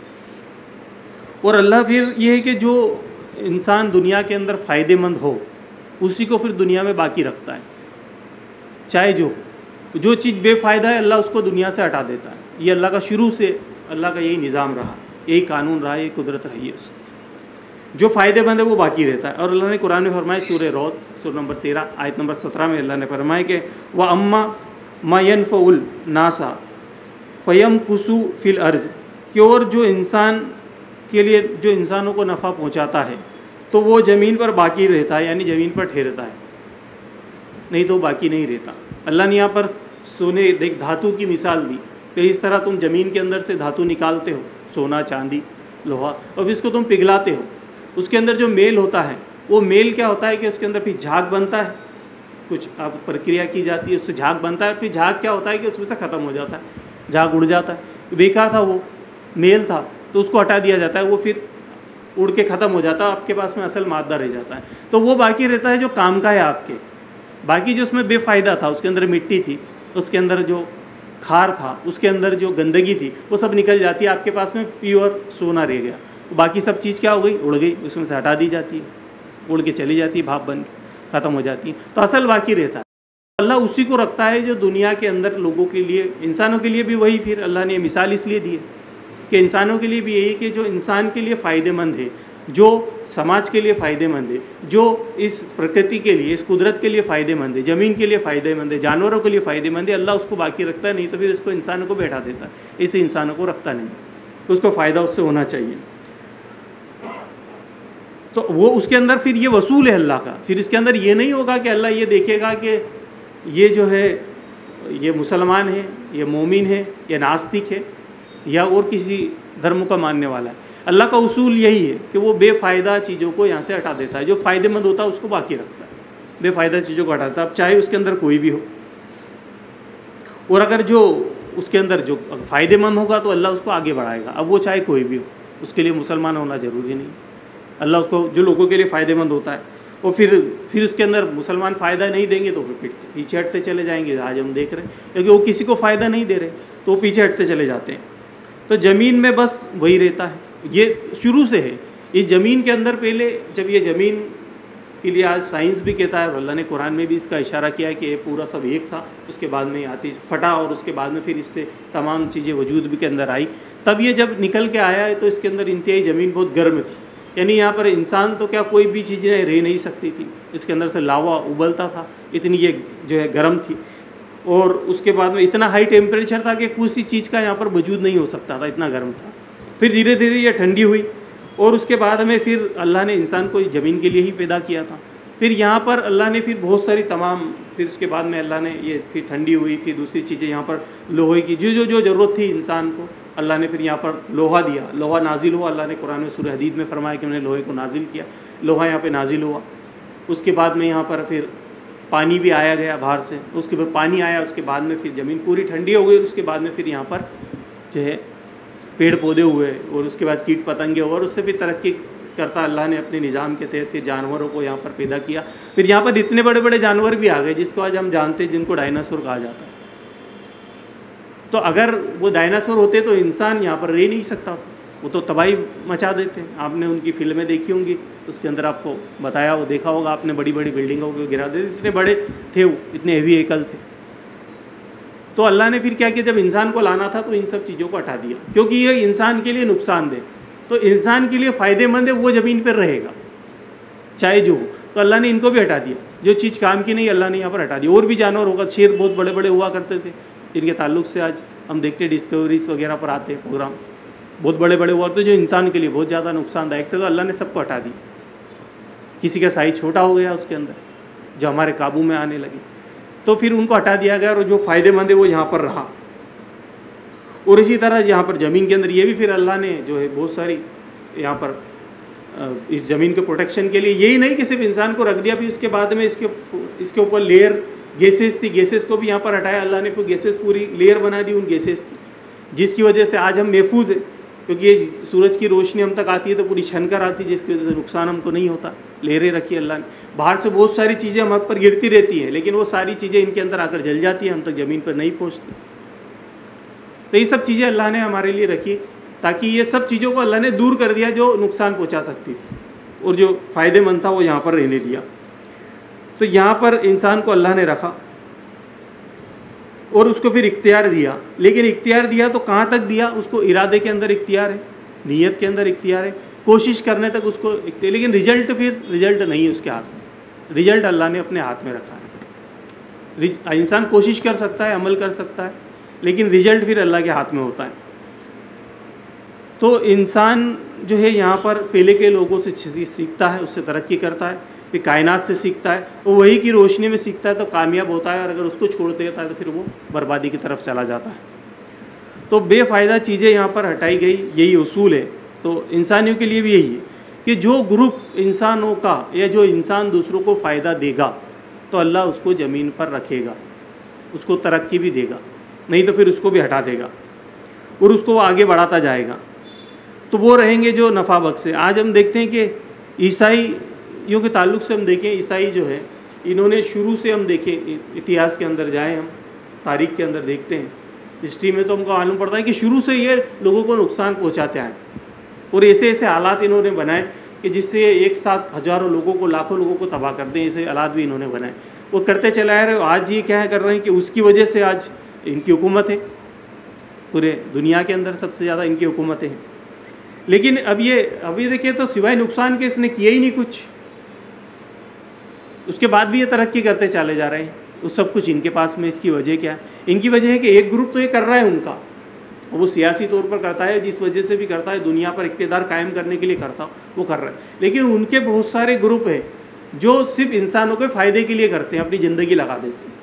اور اللہ پھر یہ ہے کہ جو انسان دنیا کے اندر فائدے مند ہو اسی کو پھر دنیا میں باقی رکھتا ہے، چاہے جو چیز بے فائدہ ہے اللہ اس کو دنیا سے ہٹا دیتا ہے۔ یہ اللہ کا شروع سے اللہ کا یہی نظام رہا، یہی قانون رہا، یہی قدرت رہی ہے اس کی، جو فائدے مند ہے وہ باقی رہتا ہے۔ اور اللہ نے قرآن میں فرمایا، سورہ رعد سورہ نمبر 13 آیت نمبر 17 میں اللہ نے فرمایا کہ وَأَمَّا مَا يَنْفَعُ النَّاسَ فَيَمْكُثُ فِي الْأَرْضِ، کہ اور جو انسان کے لیے جو انسانوں کو نفع پہنچاتا ہے تو وہ زمین پر باقی رہتا ہے، یعنی زمین پر ٹھہرتا ہے، نہیں تو باقی نہیں رہتا۔ اللہ نے یہاں پر سونے ایک دھاتو کی مثال دی کہ اس طرح تم زمین کے اندر سے دھاتو نکالتے ہو، سونا چاندی لوہا، اور پھر اس کو تم پگھلاتے ہو، اس کے اندر جو میل ہوتا ہے وہ میل کیا ہوتا ہے کہ اس کے اندر پھر جھاگ بنتا ہے، کچھ اب پرکریا کی جاتی ہے، اس سے جھاگ بنتا ہے، پھر جھاگ کیا ہوتا ہے کہ اس میں سے ختم ہو جاتا ہے، جھاگ اڑ جاتا ہے، بیکار تھا وہ میل تھا تو اس کو ہٹا دیا جاتا ہے، وہ پھر اڑ کے ختم ہو جاتا ہے، آپ کے پاس میں اصل مادہ رہ جاتا ہے، تو وہ باقی رہتا ہے جو کام کا ہے آپ کے۔ باقی جو اس میں بے فائدہ تھا، اس کے اندر مٹی تھی، اس کے اندر جو کھار تھا، اس کے اندر جو گندگی تھی، وہ سب نکل جاتی ہے، آپ کے پاس میں پیور سونا رہ گیا، باقی سب چیز کیا ہو گئی، اڑ گئی، اس میں سے ہٹا دی جاتی ہے، اڑ کے چلی جاتی ہے، بھاپ بن کے ختم ہو جاتی ہے، تو اصل باقی رہتا ہے۔ اللہ اسی کو رکھتا ہے جو دنیا کے اندر لوگوں کے لیے، انسانوں کے لیے بھی وہی، پھر اللہ نے یہ مثال اس لیے دی ہے کہ انسانوں کے لیے بھی یہی کہ جو انسان کے لیے فائدہ مند ہے، جو سماج کے لیے فائدہ مند ہے، جو اس پرکرتی کے لیے، اس قدرت کے لیے فائدہ مند ہے، زمین کے لیے فائدہ مند ہے، جانوروں کے لیے فائدہ مند ہے، اللہ اس کو باقی رکھتا ہے، نہیں تو پھر اس کو انسانوں کو بیٹھا دیتا ہے، اسے انسانوں کو رکھتا نہیں، تو اس کو فائدہ اس سے ہونا چاہیے۔ تو وہ اس کے اندر پھر یہ وصول ہے اللہ کا. پھر اس کے اندر یہ نہیں ہوگا کہ اللہ یہ دیکھے گا کہ یہ جو ہے یہ مسلمان ہے، یہ مومن ہے، یہ ناستک ہے، یا اور کسی دھرم کا ماننے والا ہے. اللہ کا اصول یہی ہے کہ وہ بے فائدہ چیزوں کو یہاں سے ہٹا دیتا ہے، جو فائدے مند ہوتا ہے اس کو باقی رکھتا ہے، بے فائدہ چیزوں کو ہٹاتا ہے، اب چاہے اس کے اندر کوئی بھی ہو. اور اگر جو اس کے اندر جو فائدے مند ہوگا تو اللہ اس کو آگے بڑھائے گا. اب وہ چاہے کوئی بھی ہو، اس کے لیے مسلمان ہونا ضروری نہیں. اللہ اس کو جو لوگوں کے لیے فائدے مند ہوتا ہے وہ پھر اس کے اندر مسلمان فائدہ نہیں دیں گے تو پھر پیچھے ہٹتے چلے جائیں گے. آج ہم دیکھ رہے ہیں کیونکہ وہ کسی کو فائدہ نہیں دے رہے تو وہ پیچھے ہٹتے چلے جاتے ہیں. تو زمین میں بس وہی رہتا ہے، یہ شروع سے ہے. اس زمین کے اندر پہلے جب یہ زمین کے لیے آج سائنس بھی کہتا ہے، اور اللہ نے قرآن میں بھی اس کا اشارہ کیا ہے کہ یہ پورا سب ایک تھا، اس کے بعد میں آتی پھٹا اور اس کے بعد میں پھر اس سے تمام چیزیں وجود بھی کے اندر آئی. تب یہ جب نکل کے آیا ہے تو اس کے اندر انتہائی زمین بہت گرم تھی، یعنی یہاں پر انسان تو کیا کوئی بھی چیزیں رہ نہیں سکتی تھی. اس کے اندر سے لاوا ابلتا تھا، اتنی یہ جو ہے گرم تھی. اور اس کے بعد میں اتنا ہائی ٹیمپریچر تھا کہ کسی چیز کا یہاں پر وجود نہیں ہو سکتا تھا، اتنا گرم تھا. پھر دھیرے دھیرے یہ ٹھنڈی ہوئی اور اس کے بعد میں پھر اللہ نے انسان کو زمین کے لیے ہی پیدا کیا تھا. پھر یہاں پر اللہ نے پھر بہت ساری پھر اس کے بعد میں اللہ نے یہ پھر ٹھنڈی ہوئی. پھر دوسری چیزیں یہاں پر لوہے کی جو ضرورت تھی انسان کو، اللہ نے پھر یہاں پر لوہا دیا، لوہا نازل ہوا. اللہ نے قرآن میں سورہ حدید میں فرمایا کہ انہوں نے لوہے کو نازل کیا، لوہا یہاں پہ نازل ہوا. اس کے بعد میں یہاں پر پھر پانی بھی آیا گیا باہر سے، اس کے بعد پانی آیا، اس کے بعد میں پھر زمین پوری ٹھنڈی ہو گئی. اس کے بعد میں پھر یہاں پر جو ہے پیڑ پودے ہوئے اور اس کے بعد کیٹ پتنگے ہوئے، اور اس سے بھی ترقی کرتا اللہ نے اپنے نظام کے تحت پھر جانوروں کو یہاں پر پیدا کیا. پھر یہاں پر اتنے بڑے بڑے جانور بھی آ گئے جس کو آج ہم جانتے ہیں، جن کو ڈائناسور کہا جاتا ہے. تو اگر وہ ڈائناسور ہوتے تو انسان یہاں پر رہ نہیں سکتا، وہ تو تباہی مچا دیتے. آپ نے ان کی فلمیں دیکھی ہوں گی، اس کے اندر آپ کو بتایا وہ دیکھا ہوگا آپ نے، بڑی بڑی بلڈنگوں کو گرا دیتے، اتنے بڑے تھے وہ، اتنے ہیوی ہیکل تھے. تو اللہ نے پھر کیا کہ جب انسان کو لانا تھا تو ان سب چیزوں کو ہٹا دیا، کیونکہ یہ انسان کے لیے نقصان دہ. تو انسان کے لیے فائدے مند ہے وہ زمین پر رہے گا چاہے جو ہو. تو اللہ نے ان کو بھی ہٹا دیا، جو چیز کام کی نہیں اللہ نے یہاں پر ہٹا دی. اور بھی جانور ہوگا، شیر بہت بڑے بڑے ہوا کرتے تھے جن کے تعلق سے آج ہم دیکھتے ہیں ڈسکوریز وغیرہ پر آتے ہیں پروگرام، بہت بڑے بڑے ہوا تو جو انسان کے لیے بہت زیادہ نقصان دائق تھے. تو اللہ نے سب کو ہٹا دی. کسی کا سائز چھوٹا ہو گیا اس کے اندر جو ہمارے قابو میں آنے لگے، تو پھر ان کو ہٹا دیا گیا، اور جو فائدے مند ہے وہ یہاں پر رہا. اور اسی طرح یہاں پر زمین کے اندر یہ بھی پھر اللہ نے جو ہے بہت ساری یہاں پر اس زمین کے پروٹیکشن کے لیے، یہی نہیں کہ صرف انسان کو رکھ دیا، پھر اس کے بعد میں اس کے اوپر لیئر گیسز تھی، گیسز کو بھی یہاں پر ہٹایا اللہ نے. پھر گیسز پوری لیئر بنا دی ان گیسز کی، جس کی وجہ سے آج ہم محفوظ ہیں، کیونکہ یہ سورج کی روشنی ہم تک آتی ہے تو پوری چھن کر آتی ہے، جس کی وجہ سے نقصان ہم کو نہیں ہوتا. لیئریں رکھی اللہ نے. باہر سے بہت ساری چیزیں ہم پر گرتی رہتی ہیں، لیکن وہ ساری چیزیں ان کے اندر آ کر جل جاتی ہیں، ہم تک زمین پر نہیں پہنچتی. تو یہ سب چیزیں اللہ نے ہمارے لیے رکھی، تاکہ یہ سب چیزوں کو اللہ نے دور کر دیا جو نقصان پہنچا سکتی تھی، اور جو فائدے مند تھا وہ یہاں پر رہنے دیا. تو یہاں پر انسان کو اللہ نے رکھا اور اس کو پھر اختیار دیا. لیکن اختیار دیا تو کہاں تک دیا؟ اس کو ارادے کے اندر اختیار ہے، نیت کے اندر اختیار ہے، کوشش کرنے تک اس کو اختیار. لیکن رزلٹ نہیں ہے اس کے ہاتھ میں، رزلٹ اللہ نے اپنے ہاتھ میں رکھا ہے. انسان کوشش کر سکتا ہے، عمل کر سکتا ہے، لیکن رزلٹ پھر اللہ کے ہاتھ میں ہوتا ہے. تو انسان جو ہے یہاں پر پہلے کے لوگوں سے سیکھتا ہے، اس سے ترقی کرتا ہے، پھر کائنات سے سیکھتا ہے، وہ وہی کی روشنی میں سیکھتا ہے تو کامیاب ہوتا ہے، اور اگر اس کو چھوڑ دیتا ہے تو پھر وہ بربادی کی طرف چلا جاتا ہے. تو بے فائدہ چیزیں یہاں پر ہٹائی گئی، یہی اصول ہے. تو انسانیوں کے لیے بھی یہی ہے کہ جو گروپ انسانوں کا یا جو انسان دوسروں کو فائدہ دے گا تو اللہ اس کو زمین پر رکھے گا، اس کو ترقی بھی دے گا، نہیں تو پھر اس کو بھی ہٹا دے گا اور اس کو وہ آگے بڑھاتا جائے گا. تو وہ رہیں گے جو نفع بخش ہے. آج ہم دیکھتے ہیں کہ عیسائیوں کے تعلق سے ہم دیکھیں، عیسائی جو ہے انہوں نے شروع سے ہم دیکھیں، اتہاس کے اندر جائیں، ہم تاریخ کے اندر دیکھتے ہیں، ہسٹری میں تو ہم کو معلوم پڑتا ہے کہ شروع سے یہ لوگوں کو نقصان پہنچاتے آئے، اور ایسے ایسے حالات انہوں نے بنائے کہ جس سے ایک ساتھ ہزاروں لوگوں کو، لاکھوں لوگوں کو تباہ کر دیں. ایسے حالات بھی انہوں نے بنائے، وہ کرتے چلے آ رہے. آج یہ کیا کر رہے ہیں کہ اس کی وجہ سے آج ان کی حکومت ہے، پورے دنیا کے اندر سب سے زیادہ ان کی حکومتیں ہیں. لیکن ابھی دیکھیں تو سوائے نقصان کے اس نے کیا ہی نہیں کچھ. اس کے بعد بھی یہ ترقی کرتے چلے جا رہے ہیں. وہ سب کچھ ان کے پاس میں. اس کی وجہ کیا ہے؟ ان کی وجہ ہے کہ ایک گروپ تو یہ کر رہا ہے ان کا، وہ سیاسی طور پر کرتا ہے، جس وجہ سے بھی کرتا ہے، دنیا پر اقتدار قائم کرنے کے لیے کرتا وہ کر رہا ہے. لیکن ان کے بہت سارے گروپ ہیں جو صرف انسانوں کے فائدے کے لیے کرتے ہیں، اپنی زندگی لگا دیتے ہیں.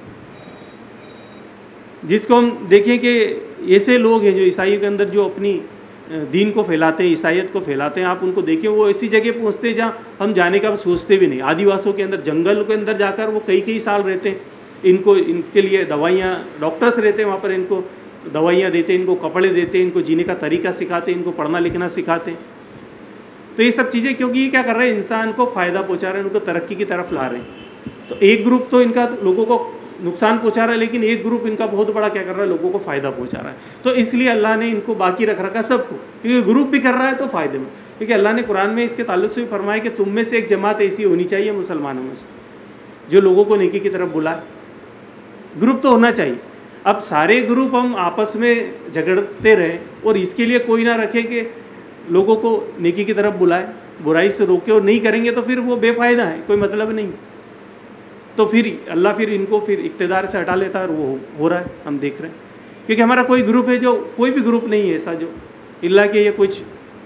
جس کو ہم دیکھیں کہ ایسے لوگ ہیں جو عیسائیوں کے اندر جو اپنی دین کو پھیلاتے ہیں، عیسائیت کو پھیلاتے ہیں، آپ ان کو دیکھیں وہ ایسی جگہ پہنچتے ہیں جہاں ہم جانے کا سوچتے بھی نہیں. آدیواسوں کے اندر، جنگل کے اندر جا کر وہ کئی سال رہتے ہیں. ان کے لیے دوائیاں، ڈاکٹرس رہتے ہیں وہاں پر، ان کو دوائیاں دیتے ہیں، ان کو کپڑے دیتے ہیں، ان کو جینے کا طریقہ سکھاتے ہیں، ان کو پڑھنا لکھنا سکھاتے ہیں. تو یہ سب چیزیں کیونکہ یہ کیا کر رہے ہیں، انسان کو فائدہ پہنچا رہے ہیں، ان کو ترقی کی طرف لا رہے ہیں. تو ایک گروپ تو ان کا لوگوں کو نقصان پہنچا رہا ہے، لیکن ایک گروپ ان کا بہت بڑا کیا کر رہا ہے، لوگوں کو فائدہ پہنچا رہا ہے. تو اس لیے اللہ نے ان کو باقی رکھ رکھا سب کو، کیونکہ گروپ بھی کر رہا ہے تو فائدے میں. کیونکہ اللہ نے قرآن میں اس کے تعلق سے بھی فرمایا کہ تم میں سے ایک جماعت ایسی ہونی چاہیے مسلمانوں میں سے جو لوگوں کو نیکی کی طرف بلائے. گروپ تو ہونا چاہیے. اب سارے گروپ ہم آپس میں جھگڑتے رہیں اور اس کے لیے کوئی نہ رکھے کہ لوگوں کو نیکی کی طرف بلائے، برائی سے روکے، اور نہیں کریں گے تو پھر وہ بے فائدہ ہے، کوئی مطلب نہیں. تو پھر اللہ پھر ان کو پھر اقتدار سے ہٹا لیتا ہے، اور وہ ہو رہا ہے، ہم دیکھ رہے ہیں. کیونکہ ہمارا کوئی گروپ ہے، جو کوئی بھی گروپ نہیں ہے ایسا جو اللہ کے یہ کچھ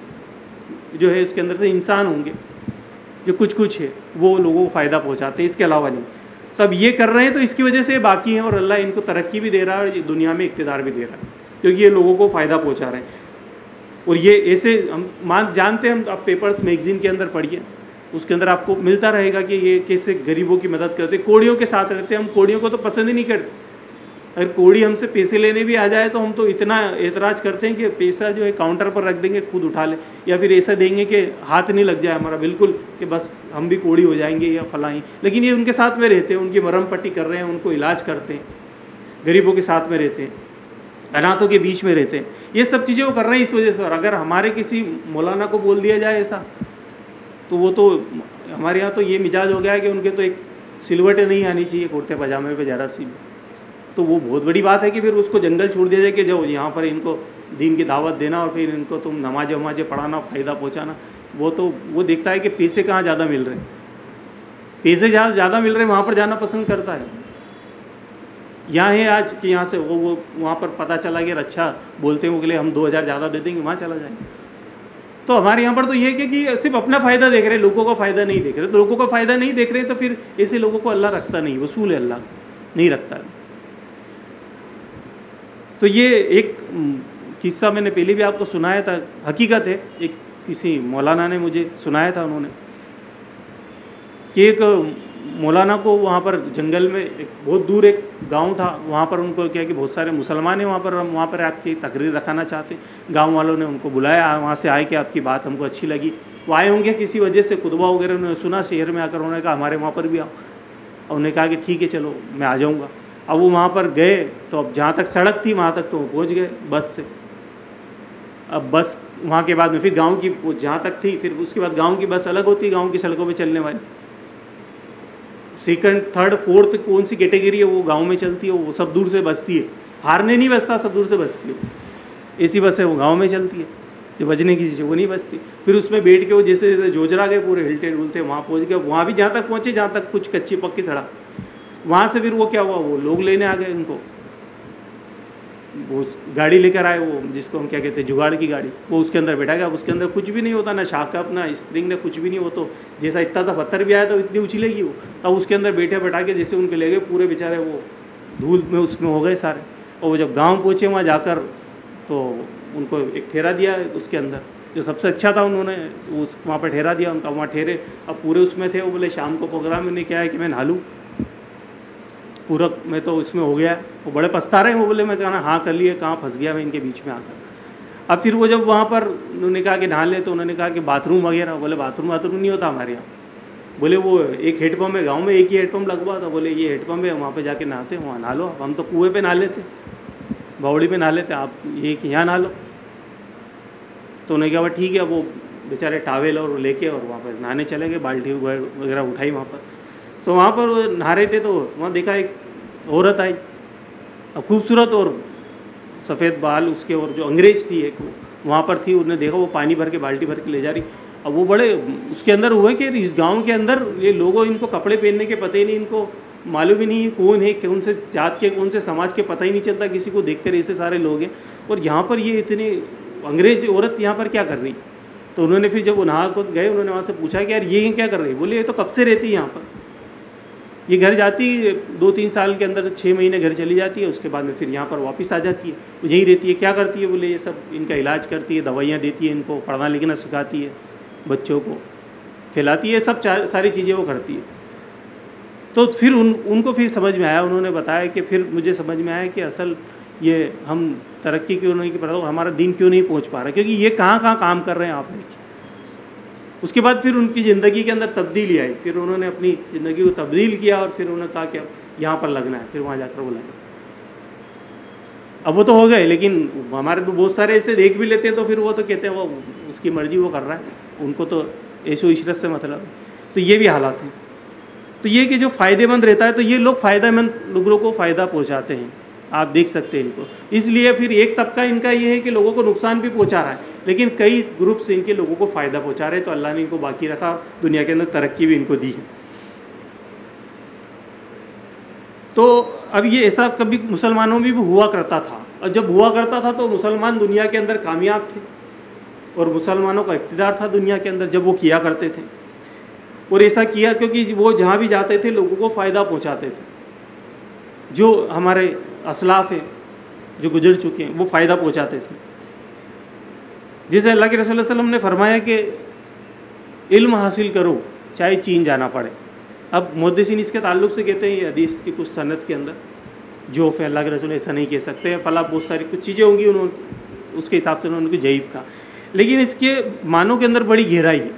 جو ہے اس کے اندر سے انسان ہوں گے جو کچھ ہے وہ لوگوں کو فائدہ پہنچاتے ہیں، اس کے علاوہ نہیں. تب یہ کر رہے ہیں تو اس کی وجہ سے باقی ہیں، اور اللہ ان کو ترقی بھی دے رہا ہے اور یہ دنیا میں اقتدار بھی دے رہا ہے، کیونکہ یہ لوگوں کو فائدہ پہنچا رہے ہیں. اور یہ ایسے ہم جانتے ہیں، ہم آپ پیپرز میگزین کے اندر پڑھیے، اس کے اندر آپ کو ملتا رہے گا کہ یہ کیسے غریبوں کی مدد کرتے، کوڑیوں کے ساتھ رہتے. ہم کوڑیوں کو تو پسند ہی نہیں کرتے. اگر کوڑی ہم سے پیسے لینے بھی آ جائے تو ہم تو اتنا اعتراض کرتے ہیں کہ پیسہ جو ہے کاؤنٹر پر رکھ دیں گے، خود اٹھا لیں، یا پھر ایسا دیں گے کہ ہاتھ نہیں لگ جائے ہمارا بالکل، کہ بس ہم بھی کوڑی ہو جائیں گے یا فلاں. لیکن یہ ان کے ساتھ میں رہتے ہیں، ان کی مرہم پٹی کر رہے ہیں، ان کو علاج کرتے ہیں، غریبوں کے ساتھ میں رہتے ہیں، اناتھوں کے بیچ میں رہتے ہیں. یہ سب چیزیں وہ کر رہے ہیں اس وجہ سے. اور اگر ہمارے کسی مولانا کو بول دیا جائے ایسا، تو وہ تو ہمارے یہاں تو یہ مزاج ہو گیا ہے کہ ان کے تو ایک سلوٹیں نہیں آنی چاہیے کرتے پاجامے پہ ذرا سی. تو وہ بہت بڑی بات ہے کہ پھر اس کو جنگل چھوڑ دیا جائے کہ جو یہاں پر ان کو دین کی دعوت دینا اور پھر ان کو تم نمازیں ومازیں پڑھانا، فائدہ پہنچانا. وہ دیکھتا ہے کہ پیسے کہاں زیادہ مل رہے ہیں، پیسے جہاں زیادہ مل رہے ہیں وہاں پر جانا پسند کرتا ہے. یہاں ہے آج کہ یہاں سے وہ وہاں پر پتہ چلا کہ اچھا بولتے ہیں وہ کہ لے ہم 2000 زیادہ دے دیں گے، وہاں چلا جائیں گے. تو ہمارے یہاں پر تو یہ ہے کہ صرف اپنا فائدہ دیکھ رہے ہیں، لوگوں کا فائدہ نہیں دیکھ رہے. تو لوگوں کا فائدہ نہیں دیکھ رہے تو پھر ایسے لوگوں کو اللہ رکھتا نہیں، وصول ہے اللہ نہیں رکھتا ہے. تو یہ ایک قصہ میں نے پہلے بھی آپ کو سنایا تھا، حقیقت ہے. ایک کسی مولانا نے مجھے سنایا تھا، انہوں نے کہ ایک مولانا کو وہاں پر جنگل میں بہت دور ایک گاؤں تھا، وہاں پر ان کو کیا کہ بہت سارے مسلمان ہیں وہاں پر آپ کی تقریر رکھانا چاہتے. گاؤں والوں نے ان کو بلایا، وہاں سے آئے کہ آپ کی بات ہم کو اچھی لگی. وہ آئے ہوں گے کسی وجہ سے، خطبہ وغیرہ انہوں نے سنا شہر میں آ کر، انہوں نے کہا ہمارے وہاں پر بھی آؤ. اور انہوں نے کہا کہ ٹھیک ہے چلو میں آ جاؤں گا. اب وہ وہاں پر گئے تو اب جہاں تک سڑک تھی وہاں تک تو وہ پہنچ گئے بس سے. اب بس وہاں کے بعد میں پھر گاؤں کی جہاں تک تھی، پھر اس کے بعد گاؤں کی بس الگ ہوتی ہے، گاؤں کی سڑکوں پہ چلنے والی. سیکنڈ، تھرڈ، فورتھ کون سی کیٹیگری ہے وہ گاؤں میں چلتی ہے، وہ سب دور سے بستی ہے. ہارنے نہیں بستا، سب دور سے بستی ہے. ایسی بس ہے وہ گاؤں میں چلتی ہے، جو بجنے کی چیز وہ نہیں بستی. پھر اس میں بیٹھ کے وہ جیسے جوجرا گئے، پورے ہلتے ڈلتے وہاں پہنچ گئے. وہاں بھی جہاں تک پہنچے جہاں تک کچھ کچی پکی سڑک. وہاں سے پھر وہ کیا ہوا، وہ لوگ لینے آ گئے ان کو. وہ گاڑی لے کر آئے، وہ جس کو ہم کیا کہتے ہیں جگاڑ کی گاڑی، وہ اس کے اندر بیٹھا گیا. اس کے اندر کچھ بھی نہیں ہوتا، نہ شاک اپ، نہ اسپرنگ، نہ کچھ بھی نہیں. وہ تو جیسا اتنا تھا پتھر بھی آیا تو اتنی اچھلے گی وہ. اب اس کے اندر بیٹھا کے جیسے ان کے لے گئے، پورے بیچارے وہ دھول میں اس میں ہو گئے سارے. اور وہ جب گاؤں پہنچے وہاں جا کر تو ان کو ایک ٹھہرا دیا اس کے اندر جو سب سے اچھا تھا، انہوں نے وہاں پہ ٹھہرا دیا ان کا. وہاں ٹھہرے، اب پورے اس میں تھے. وہ بولے شام کو پروگرام میں نے کیا ہے کہ میں نہا لوں پورا، میں تو اس میں ہو گیا. وہ بڑے پچھتا رہے ہیں. وہ بولے میں کہا ہاں کر لیے، کہاں پھنس گیا میں ان کے بیچ میں آ کر. اب پھر وہ جب وہاں پر انہوں نے کہا کہ نہا لے تو انہوں نے کہا کہ باتھ روم وغیرہ. بولے باتھ روم نہیں ہوتا ہمارے یہاں. بولے وہ ایک ہیڈ پمپ ہے گاؤں میں، ایک ہی ہیڈ پمپ لگوا تھا. بولے یہ ہیڈ پمپ ہے، وہاں پہ جا کے نہاتے ہیں، وہاں نہا لو. ہم تو کنویں پہ نہا لیتے، باوڑی پہ نہا لیتے، آپ یہ کہ یہاں نہا لو. تو انہوں نے کہا ٹھیک ہے. وہ بیچارے ٹاول اور لے کے اور وہاں پر نہانے چلے گئے. بالٹی وغیرہ اٹھائی وہاں پر. تو وہاں پر وہ نہا رہے تھے تو وہاں دیکھا ایک عورت آئی، اب خوبصورت اور سفید بال اس کے، اور جو انگریز تھی ایک وہاں پر تھی. انہوں نے دیکھا وہ پانی بھر کے بالٹی بھر کے لے جا رہی. اب وہ بڑے اس کے اندر ہوئے کہ اس گاؤں کے اندر یہ لوگوں ان کو کپڑے پہننے کے پتہ ہی نہیں، ان کو معلوم ہی نہیں ہے کون ہے، کون سے جات کے، کون سے سماج کے، پتہ ہی نہیں چلتا کسی کو دیکھ کر ایسے سارے لوگ ہیں. اور یہاں پر یہ اتنے انگریز عورت یہاں پر کیا کر رہی؟ تو انہوں نے پھر جب وہ نہا کو گئے انہوں نے وہاں سے پوچھا کہ یار یہ کیا کر رہی؟ بولے یہ تو کب سے رہتی ہے یہاں پر، یہ گھر جاتی 2-3 سال کے اندر 6 مہینے گھر چلی جاتی ہے، اس کے بعد میں پھر یہاں پر واپس آ جاتی ہے، وہ یہیں رہتی ہے. کیا کرتی ہے؟ بولے یہ سب ان کا علاج کرتی ہے، دوائیاں دیتی ہے، ان کو پڑھنا لکھنا سکھاتی ہے، بچوں کو کھلاتی ہے، سب ساری چیزیں وہ کرتی ہے. تو پھر ان کو پھر سمجھ میں آیا، انہوں نے بتایا کہ پھر مجھے سمجھ میں آیا کہ اصل یہ ہم ترقی کیوں نہیں کر رہے، ہمارا دین کیوں نہیں پہنچ پا رہا، کیونکہ یہ کہاں کہاں کام کر رہے ہیں آپ دیکھیں. اس کے بعد پھر ان کی زندگی کے اندر تبدیلی آئی، پھر انہوں نے اپنی زندگی کو تبدیل کیا اور پھر انہوں نے کہا کہ اب یہاں پر لگنا ہے، پھر وہاں جا کر وہ لگا. اب وہ تو ہو گئے، لیکن ہمارے تو بہت سارے ایسے دیکھ بھی لیتے ہیں تو پھر وہ تو کہتے ہیں وہ اس کی مرضی وہ کر رہا ہے، ان کو تو عیش و عشرت سے مطلب ہے. تو یہ بھی حالات ہیں. تو یہ کہ جو فائدہ مند رہتا ہے تو یہ لوگ فائدہ مند لوگوں کو فائدہ پہنچاتے ہیں، آپ دیکھ سکتے ہیں ان کو. اس لیے پھر ایک طبقہ ان کا یہ ہے کہ لوگوں کو نقصان بھی پہنچا رہا ہے، لیکن کئی گروپس ان کے لوگوں کو فائدہ پہنچا رہے ہیں، تو اللہ نے ان کو باقی رکھا، دنیا کے اندر ترقی بھی ان کو دی ہے. تو اب یہ ایسا کبھی مسلمانوں میں بھی ہوا کرتا تھا، اور جب ہوا کرتا تھا تو مسلمان دنیا کے اندر کامیاب تھے اور مسلمانوں کا اقتدار تھا دنیا کے اندر جب وہ کیا کرتے تھے. اور ایسا کیا کیونکہ وہ جہاں بھی جاتے تھے لوگوں کو فائدہ پہنچاتے تھے. جو ہمارے اسلاف ہیں جو گزر چکے ہیں وہ فائدہ پہنچاتے تھے. جسے اللہ کے رسول صلی اللہ علیہ وسلم نے فرمایا کہ علم حاصل کرو چاہے چین جانا پڑے. اب محدثین اس کے تعلق سے کہتے ہیں یہ حدیث کی کچھ سند کے اندر جو اللہ کے رسول ایسا نہیں کہہ سکتے، فلاں بہت ساری کچھ چیزیں ہوں گی، انہوں اس کے حساب سے انہوں نے ضعیف کہا، لیکن اس کے معنوں کے اندر بڑی گہرائی ہے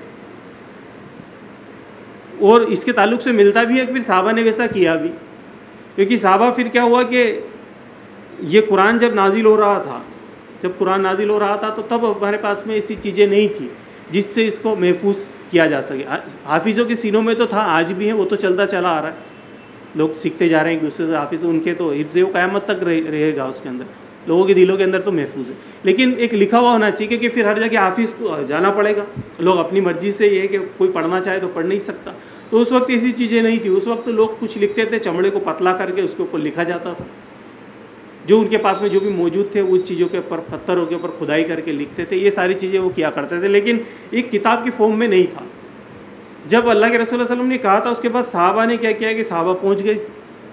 اور اس کے تعلق سے ملتا بھی ہے کہ پھر صحابہ نے ویسا کیا بھی. کیونکہ صحابہ پھر کیا ہوا کہ یہ قرآن جب نازل ہو رہا تھا، جب قرآن نازل ہو رہا تھا تو تب ہمارے پاس میں ایسی چیزیں نہیں تھیں جس سے اس کو محفوظ کیا جا سکے. حافظوں کے سینوں میں تو تھا، آج بھی ہیں، وہ تو چلتا چلا آ رہا ہے، لوگ سیکھتے جا رہے ہیں ایک دوسرے سے حافظ، ان کے تو حفظ وہ قیامت تک رہے گا، اس کے اندر لوگوں کے دلوں کے اندر تو محفوظ ہے. لیکن ایک لکھا ہوا ہونا چاہیے کہ پھر ہر جگہ حافظ کو جانا پڑے گا، لوگ اپنی مرضی سے یہ ہے کہ کوئی پڑھنا چاہے تو پڑھ نہیں سکتا. تو اس وقت ایسی چیزیں نہیں تھی، اس وقت لوگ کچھ لکھتے تھے چمڑے کو پتلا کر کے اس کے اوپر لکھا جاتا تھا، جو ان کے پاس میں جو بھی موجود تھے ان چیزوں کے اوپر پتھروں کے اوپر کھدائی کر کے لکھتے تھے، یہ ساری چیزیں وہ کیا کرتے تھے، لیکن ایک کتاب کی فارم میں نہیں تھا. جب اللہ کے رسول صلی اللہ علیہ وسلم نے کہا تھا اس کے بعد صحابہ نے کیا کیا کہ صحابہ پہنچ گئے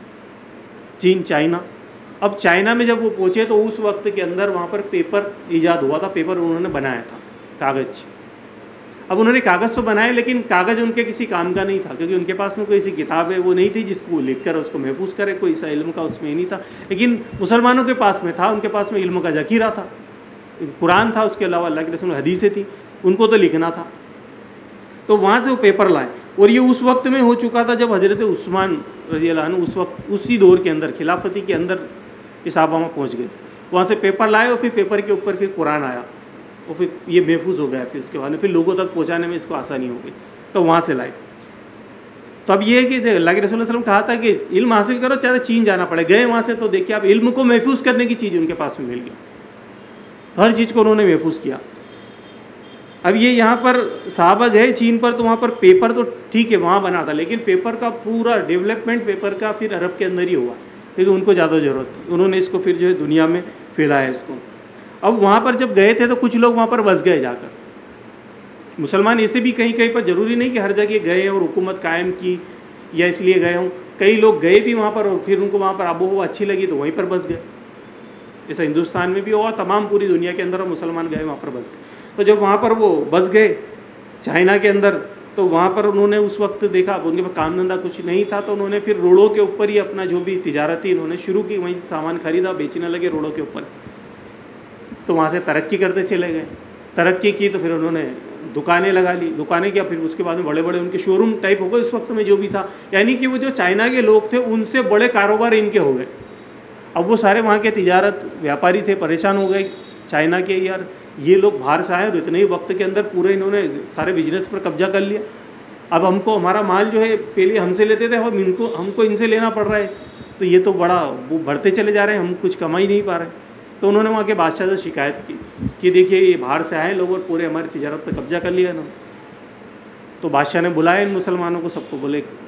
چین، چائنا. اب چائنا میں جب وہ پہنچے تو اس وقت کے اندر وہاں پر پیپر ایجاد ہوا تھا، پیپر انہوں نے بنایا تھا، کاغذ. اب انہوں نے کاغذ تو بنائے لیکن کاغذ ان کے کسی کام کا نہیں تھا، کیونکہ ان کے پاس میں کوئی ایسی کتاب ہے وہ نہیں تھی جس کو وہ لکھ کر اس کو محفوظ کرے، کوئی ایسا علم کا اس میں نہیں تھا. لیکن مسلمانوں کے پاس میں تھا، ان کے پاس میں علم کا ذخیرہ تھا، قرآن تھا، اس کے علاوہ اللہ کے رسول حدیثیں تھیں، ان کو تو لکھنا تھا. تو وہاں سے وہ پیپر لائے، اور یہ اس وقت میں ہو چکا تھا جب حضرت عثمان رضی اللہ عنہ اس وقت اسی دور کے اندر خلافتی کے اندر اس صحابہ میں پہنچ گئے. وہاں سے پیپر لائے اور پھر پیپر کے اوپر پھر قرآن آیا اور پھر یہ محفوظ ہو گیا. پھر اس کے بعد پھر لوگوں تک پہنچانے میں اس کو آسانی ہو گئی، تو وہاں سے لائے. تو اب یہ ہے کہ اللہ کے رسول صلی اللہ علیہ وسلم کہا تھا کہ علم حاصل کرو چاہے چین جانا پڑے. گئے وہاں سے تو دیکھیے آپ علم کو محفوظ کرنے کی چیز ان کے پاس میں مل گئی، ہر چیز کو انہوں نے محفوظ کیا. اب یہ یہاں پر صحابہ گئے چین پر تو وہاں پر پیپر تو ٹھیک ہے وہاں بنا تھا، لیکن پیپر کا پورا ڈیولپمنٹ پیپر کا پھر عرب کے اندر ہی ہوا، کیونکہ ان کو زیادہ ضرورت تھی. انہوں نے اس کو پھر جو ہے دنیا میں پھیلایا اس کو. اب وہاں پر جب گئے تھے تو کچھ لوگ وہاں پر بس گئے جا کر. مسلمان ایسے بھی کہیں کہیں پر ضروری نہیں کہ ہر جگہ گئے اور حکومت قائم کی یا اس لیے گئے ہوں، کئی لوگ گئے بھی وہاں پر اور پھر ان کو وہاں پر آب و ہوا اچھی لگی تو وہیں پر بس گئے. ایسا ہندوستان میں بھی ہوا، تمام پوری دنیا کے اندر مسلمان گئے وہاں پر بس گئے. تو جب وہاں پر وہ بس گئے چائنا کے اندر تو وہاں پر انہوں نے اس وقت دیکھا اب ان کے پاس کام دھندہ کچھ نہیں تھا، تو انہوں نے پھر روڑوں کے اوپر ہی اپنا جو بھی تجارتی انہوں نے شروع کی، وہیں سے سامان خریدا بیچنے لگے روڑوں کے اوپر. تو وہاں سے ترقی کرتے چلے گئے، ترقی کی تو پھر انہوں نے دکانیں لگا لی، دکانیں کیا پھر اس کے بعد میں بڑے بڑے ان کے شو روم ٹائپ ہو گئے اس وقت میں جو بھی تھا. یعنی کہ وہ جو چائنا کے لوگ تھے ان سے بڑے کاروبار ان کے ہو گئے. اب وہ سارے وہاں کے تجارت ویاپاری تھے پریشان ہو گئے چائنا کے، یار یہ لوگ باہر سے آئے اور اتنے ہی وقت کے اندر پورے انہوں نے سارے بزنس پر قبضہ کر لیا. اب ہم کو ہمارا مال جو ہے پہلے ہم سے لیتے تھے، اب ہم کو ان سے لینا پڑ رہا ہے، تو یہ تو بڑا وہ بڑھتے چلے جا رہے ہیں، ہم کچھ کما ہی نہیں پا رہے. تو انہوں نے وہاں کے بادشاہ سے شکایت کی کہ دیکھیے یہ باہر سے آئے لوگ اور پورے ہماری تجارت پر قبضہ کر لیا انہوں نے. تو بادشاہ نے بلایا ان مسلمانوں کو سب کو، بولے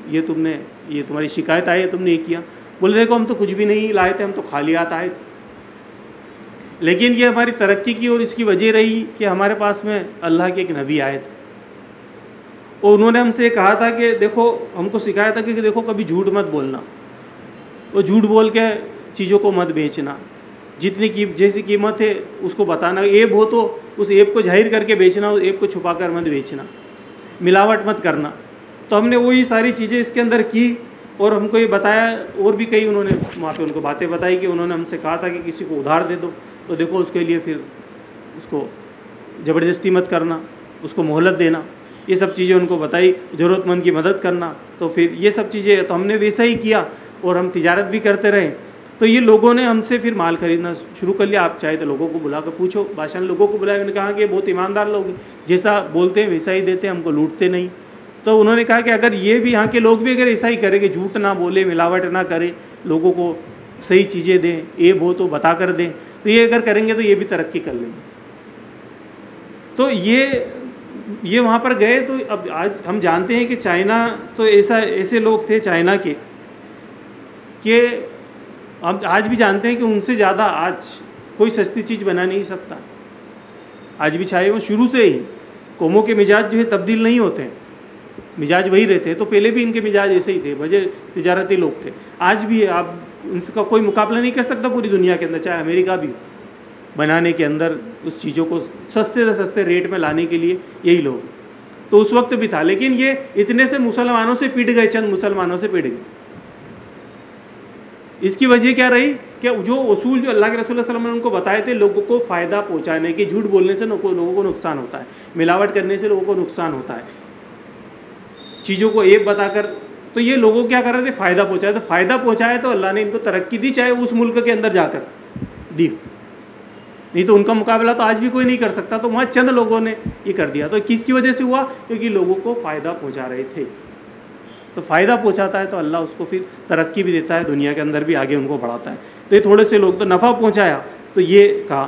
یہ تمہاری شکایت آئی ہے, تم نے یہ کیا. بولے دیکھو ہم تو کچھ بھی نہیں لائے تھے, ہم تو خالی ہاتھ آئے تھے. لیکن یہ ہماری ترقی کی اور اس کی وجہ رہی کہ ہمارے پاس میں اللہ کے ایک نبی آئے تھے, اور انہوں نے ہم سے کہا تھا کہ دیکھو, ہم کو سکھایا تھا کہ دیکھو کبھی جھوٹ مت بولنا, اور جھوٹ بول کے چیزوں کو مت بیچنا, جیسی قیمت ہے اس کو بتانا, عیب ہو تو اس عیب کو ظاہر کر کے بیچنا, اس عیب کو چھپا کر مت بیچنا, ملاوٹ مت کرنا. تو ہم نے وہی ساری چیزیں اس کے اندر کی, اور ہم کو یہ بتایا, اور بھی کئی انہوں نے وہاں پہ ان کو باتیں بتائی کہ انہوں نے ہم سے کہا تھا کہ کسی کو ادھار دے دو, تو دیکھو اس کے لیے پھر اس کو زبردستی مت کرنا, اس کو مہلت دینا, یہ سب چیزیں ان کو بتائی, ضرورت مند کی مدد کرنا. تو پھر یہ سب چیزیں تو ہم نے ویسا ہی کیا, اور ہم تجارت بھی کرتے رہے. تو یہ لوگوں نے ہم سے پھر مال خریدنا شروع کر لیا. آپ چاہے تو لوگوں کو بلا کر پوچھو, بادشاہ نے لوگوں کو بلایا, انہوں نے کہا کہ بہت ایماندار لوگ ہیں, جیسا بولتے ہیں ویسا ہی دیتے ہیں, ہم کو لوٹتے نہیں. تو انہوں نے کہا کہ اگر یہ بھی یہاں کے لوگ بھی اگر ایسا ہی کریں کہ جھوٹ نہ بولے, ملاوٹ نہ کرے, لوگوں کو صحیح چیزیں دیں, عیب ہو تو بتا کر دیں, تو یہ اگر کریں گے تو یہ بھی ترقی کر لیں گے. تو یہ وہاں پر گئے. تو اب آج ہم جانتے ہیں کہ چائنا تو ایسے لوگ تھے چائنا کے کہ ہم آج بھی جانتے ہیں کہ ان سے زیادہ آج کوئی سستی چیز بنا نہیں سکتا. آج بھی چاہے وہ شروع سے ہی قوموں کے مزاج جو ہے تبدیل نہیں ہوتے ہیں, مزاج وہی رہتے ہیں. تو پہلے بھی ان کے مزاج ایسے ہی تھے, وجہ تجارتی لوگ تھے, آج بھی ہے. آپ ان کا کوئی مقابلہ نہیں کر سکتا پوری دنیا کے اندر, چاہے امریکہ بھی ہو, بنانے کے اندر اس چیزوں کو سستے سے سستے ریٹ میں لانے کے لیے یہی لوگ. تو اس وقت بھی تھا, لیکن یہ اتنے سے مسلمانوں سے پٹ گئے, چند مسلمانوں سے پٹ گئے. اس کی وجہ کیا رہی کہ جو اصول جو اللہ کے رسول صلی اللہ علیہ وسلم نے ان کو بتائے تھے لوگوں کو فائدہ پہنچانے کے, جھوٹ بولنے سے لوگوں کو نقصان ہوتا ہے, ملاوٹ کرنے سے لوگوں کو نقصان ہوتا ہے, چیزوں کو عیب بتا کر. تو یہ لوگوں کیا کر رہے تھے, فائدہ پہنچایا. تو فائدہ پہنچایا تو اللہ نے ان کو ترقی دی, چاہے اس ملک کے اندر جا کر دی, نہیں تو ان کا مقابلہ تو آج بھی کوئی نہیں کر سکتا. تو وہاں چند لوگوں نے یہ کر دیا. تو کس کی وجہ سے ہوا, کیونکہ لوگوں کو فائدہ پہنچا رہے تھے. تو فائدہ پہنچاتا ہے تو اللہ اس کو پھر ترقی بھی دیتا ہے, دنیا کے اندر بھی آگے ان کو بڑھاتا ہے. تو یہ تھوڑے سے لوگ تو نفع پہنچایا, تو یہ کہا.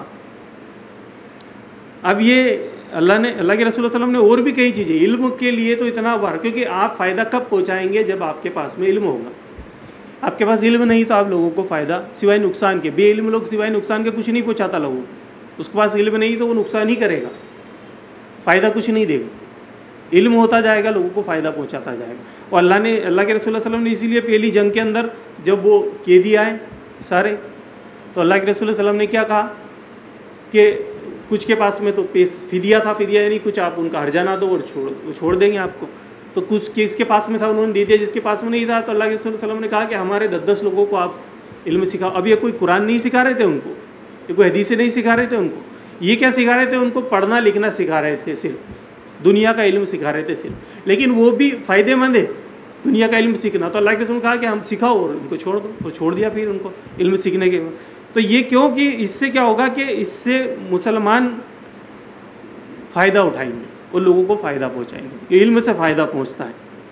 اب یہ اللہ کے رسول صلی اللہ علیہ وسلم نے اور بھی کئی چیزیں علم کے لیے تو اتنا بار, کیونکہ آپ فائدہ کب پہنچائیں گے, جب آپ کے پاس میں علم ہوگا. آپ کے پاس علم نہیں تو آپ لوگوں کو فائدہ سوائے نقصان کے, بے علم لوگ سوائے نقصان کے کچھ نہیں پہنچاتا لوگوں کو. اس کے پاس علم نہیں تو وہ نقصان ہی کرے گا, فائدہ کچھ نہیں دے گا. علم ہوتا جائے گا, لوگوں کو فائدہ پہنچاتا جائے گا. اور اللہ کے رسول صلی اللہ علیہ وسلم نے اسی لیے پہلی جنگ کے اندر جب وہ قیدی آئے سارے, تو اللہ کے رسول صلی اللہ علیہ وسلم نے کیا کہا کہ کچھ کے پاس میں تو فدیہ تھا, فدیہ یعنی کچھ آپ ان کا ہرجانہ دو اور چھوڑ دیں گے آپ کو. تو کچھ کس کے پاس میں تھا انہوں نے دے دیا, جس کے پاس میں نہیں تھا تو اللہ کے رسول صلی اللہ علیہ وسلم نے کہا کہ ہمارے 10 لوگوں کو آپ علم سکھاؤ. اب یہ کوئی قرآن نہیں سکھا رہے تھے ان کو, یہ کوئی حدیثیں نہیں سکھا رہے تھے ان کو, یہ کیا سکھا رہے تھے ان کو, پڑھنا لکھنا سکھا رہے تھے, صرف دنیا کا علم سکھا رہے تھے صرف. لیکن وہ بھی فائدے مند ہے دنیا کا علم سیکھنا. تو اللہ کے رسول نے کہا کہ ہم سکھاؤ اور ان کو چھوڑ دو, وہ چھوڑ دیا پھر ان کو علم سیکھنے کے. تو یہ کیوں کہ اس سے کیا ہوگا کہ اس سے مسلمان فائدہ اٹھائیں گے اور لوگوں کو فائدہ پہنچائیں گے, علم سے فائدہ پہنچتا ہے.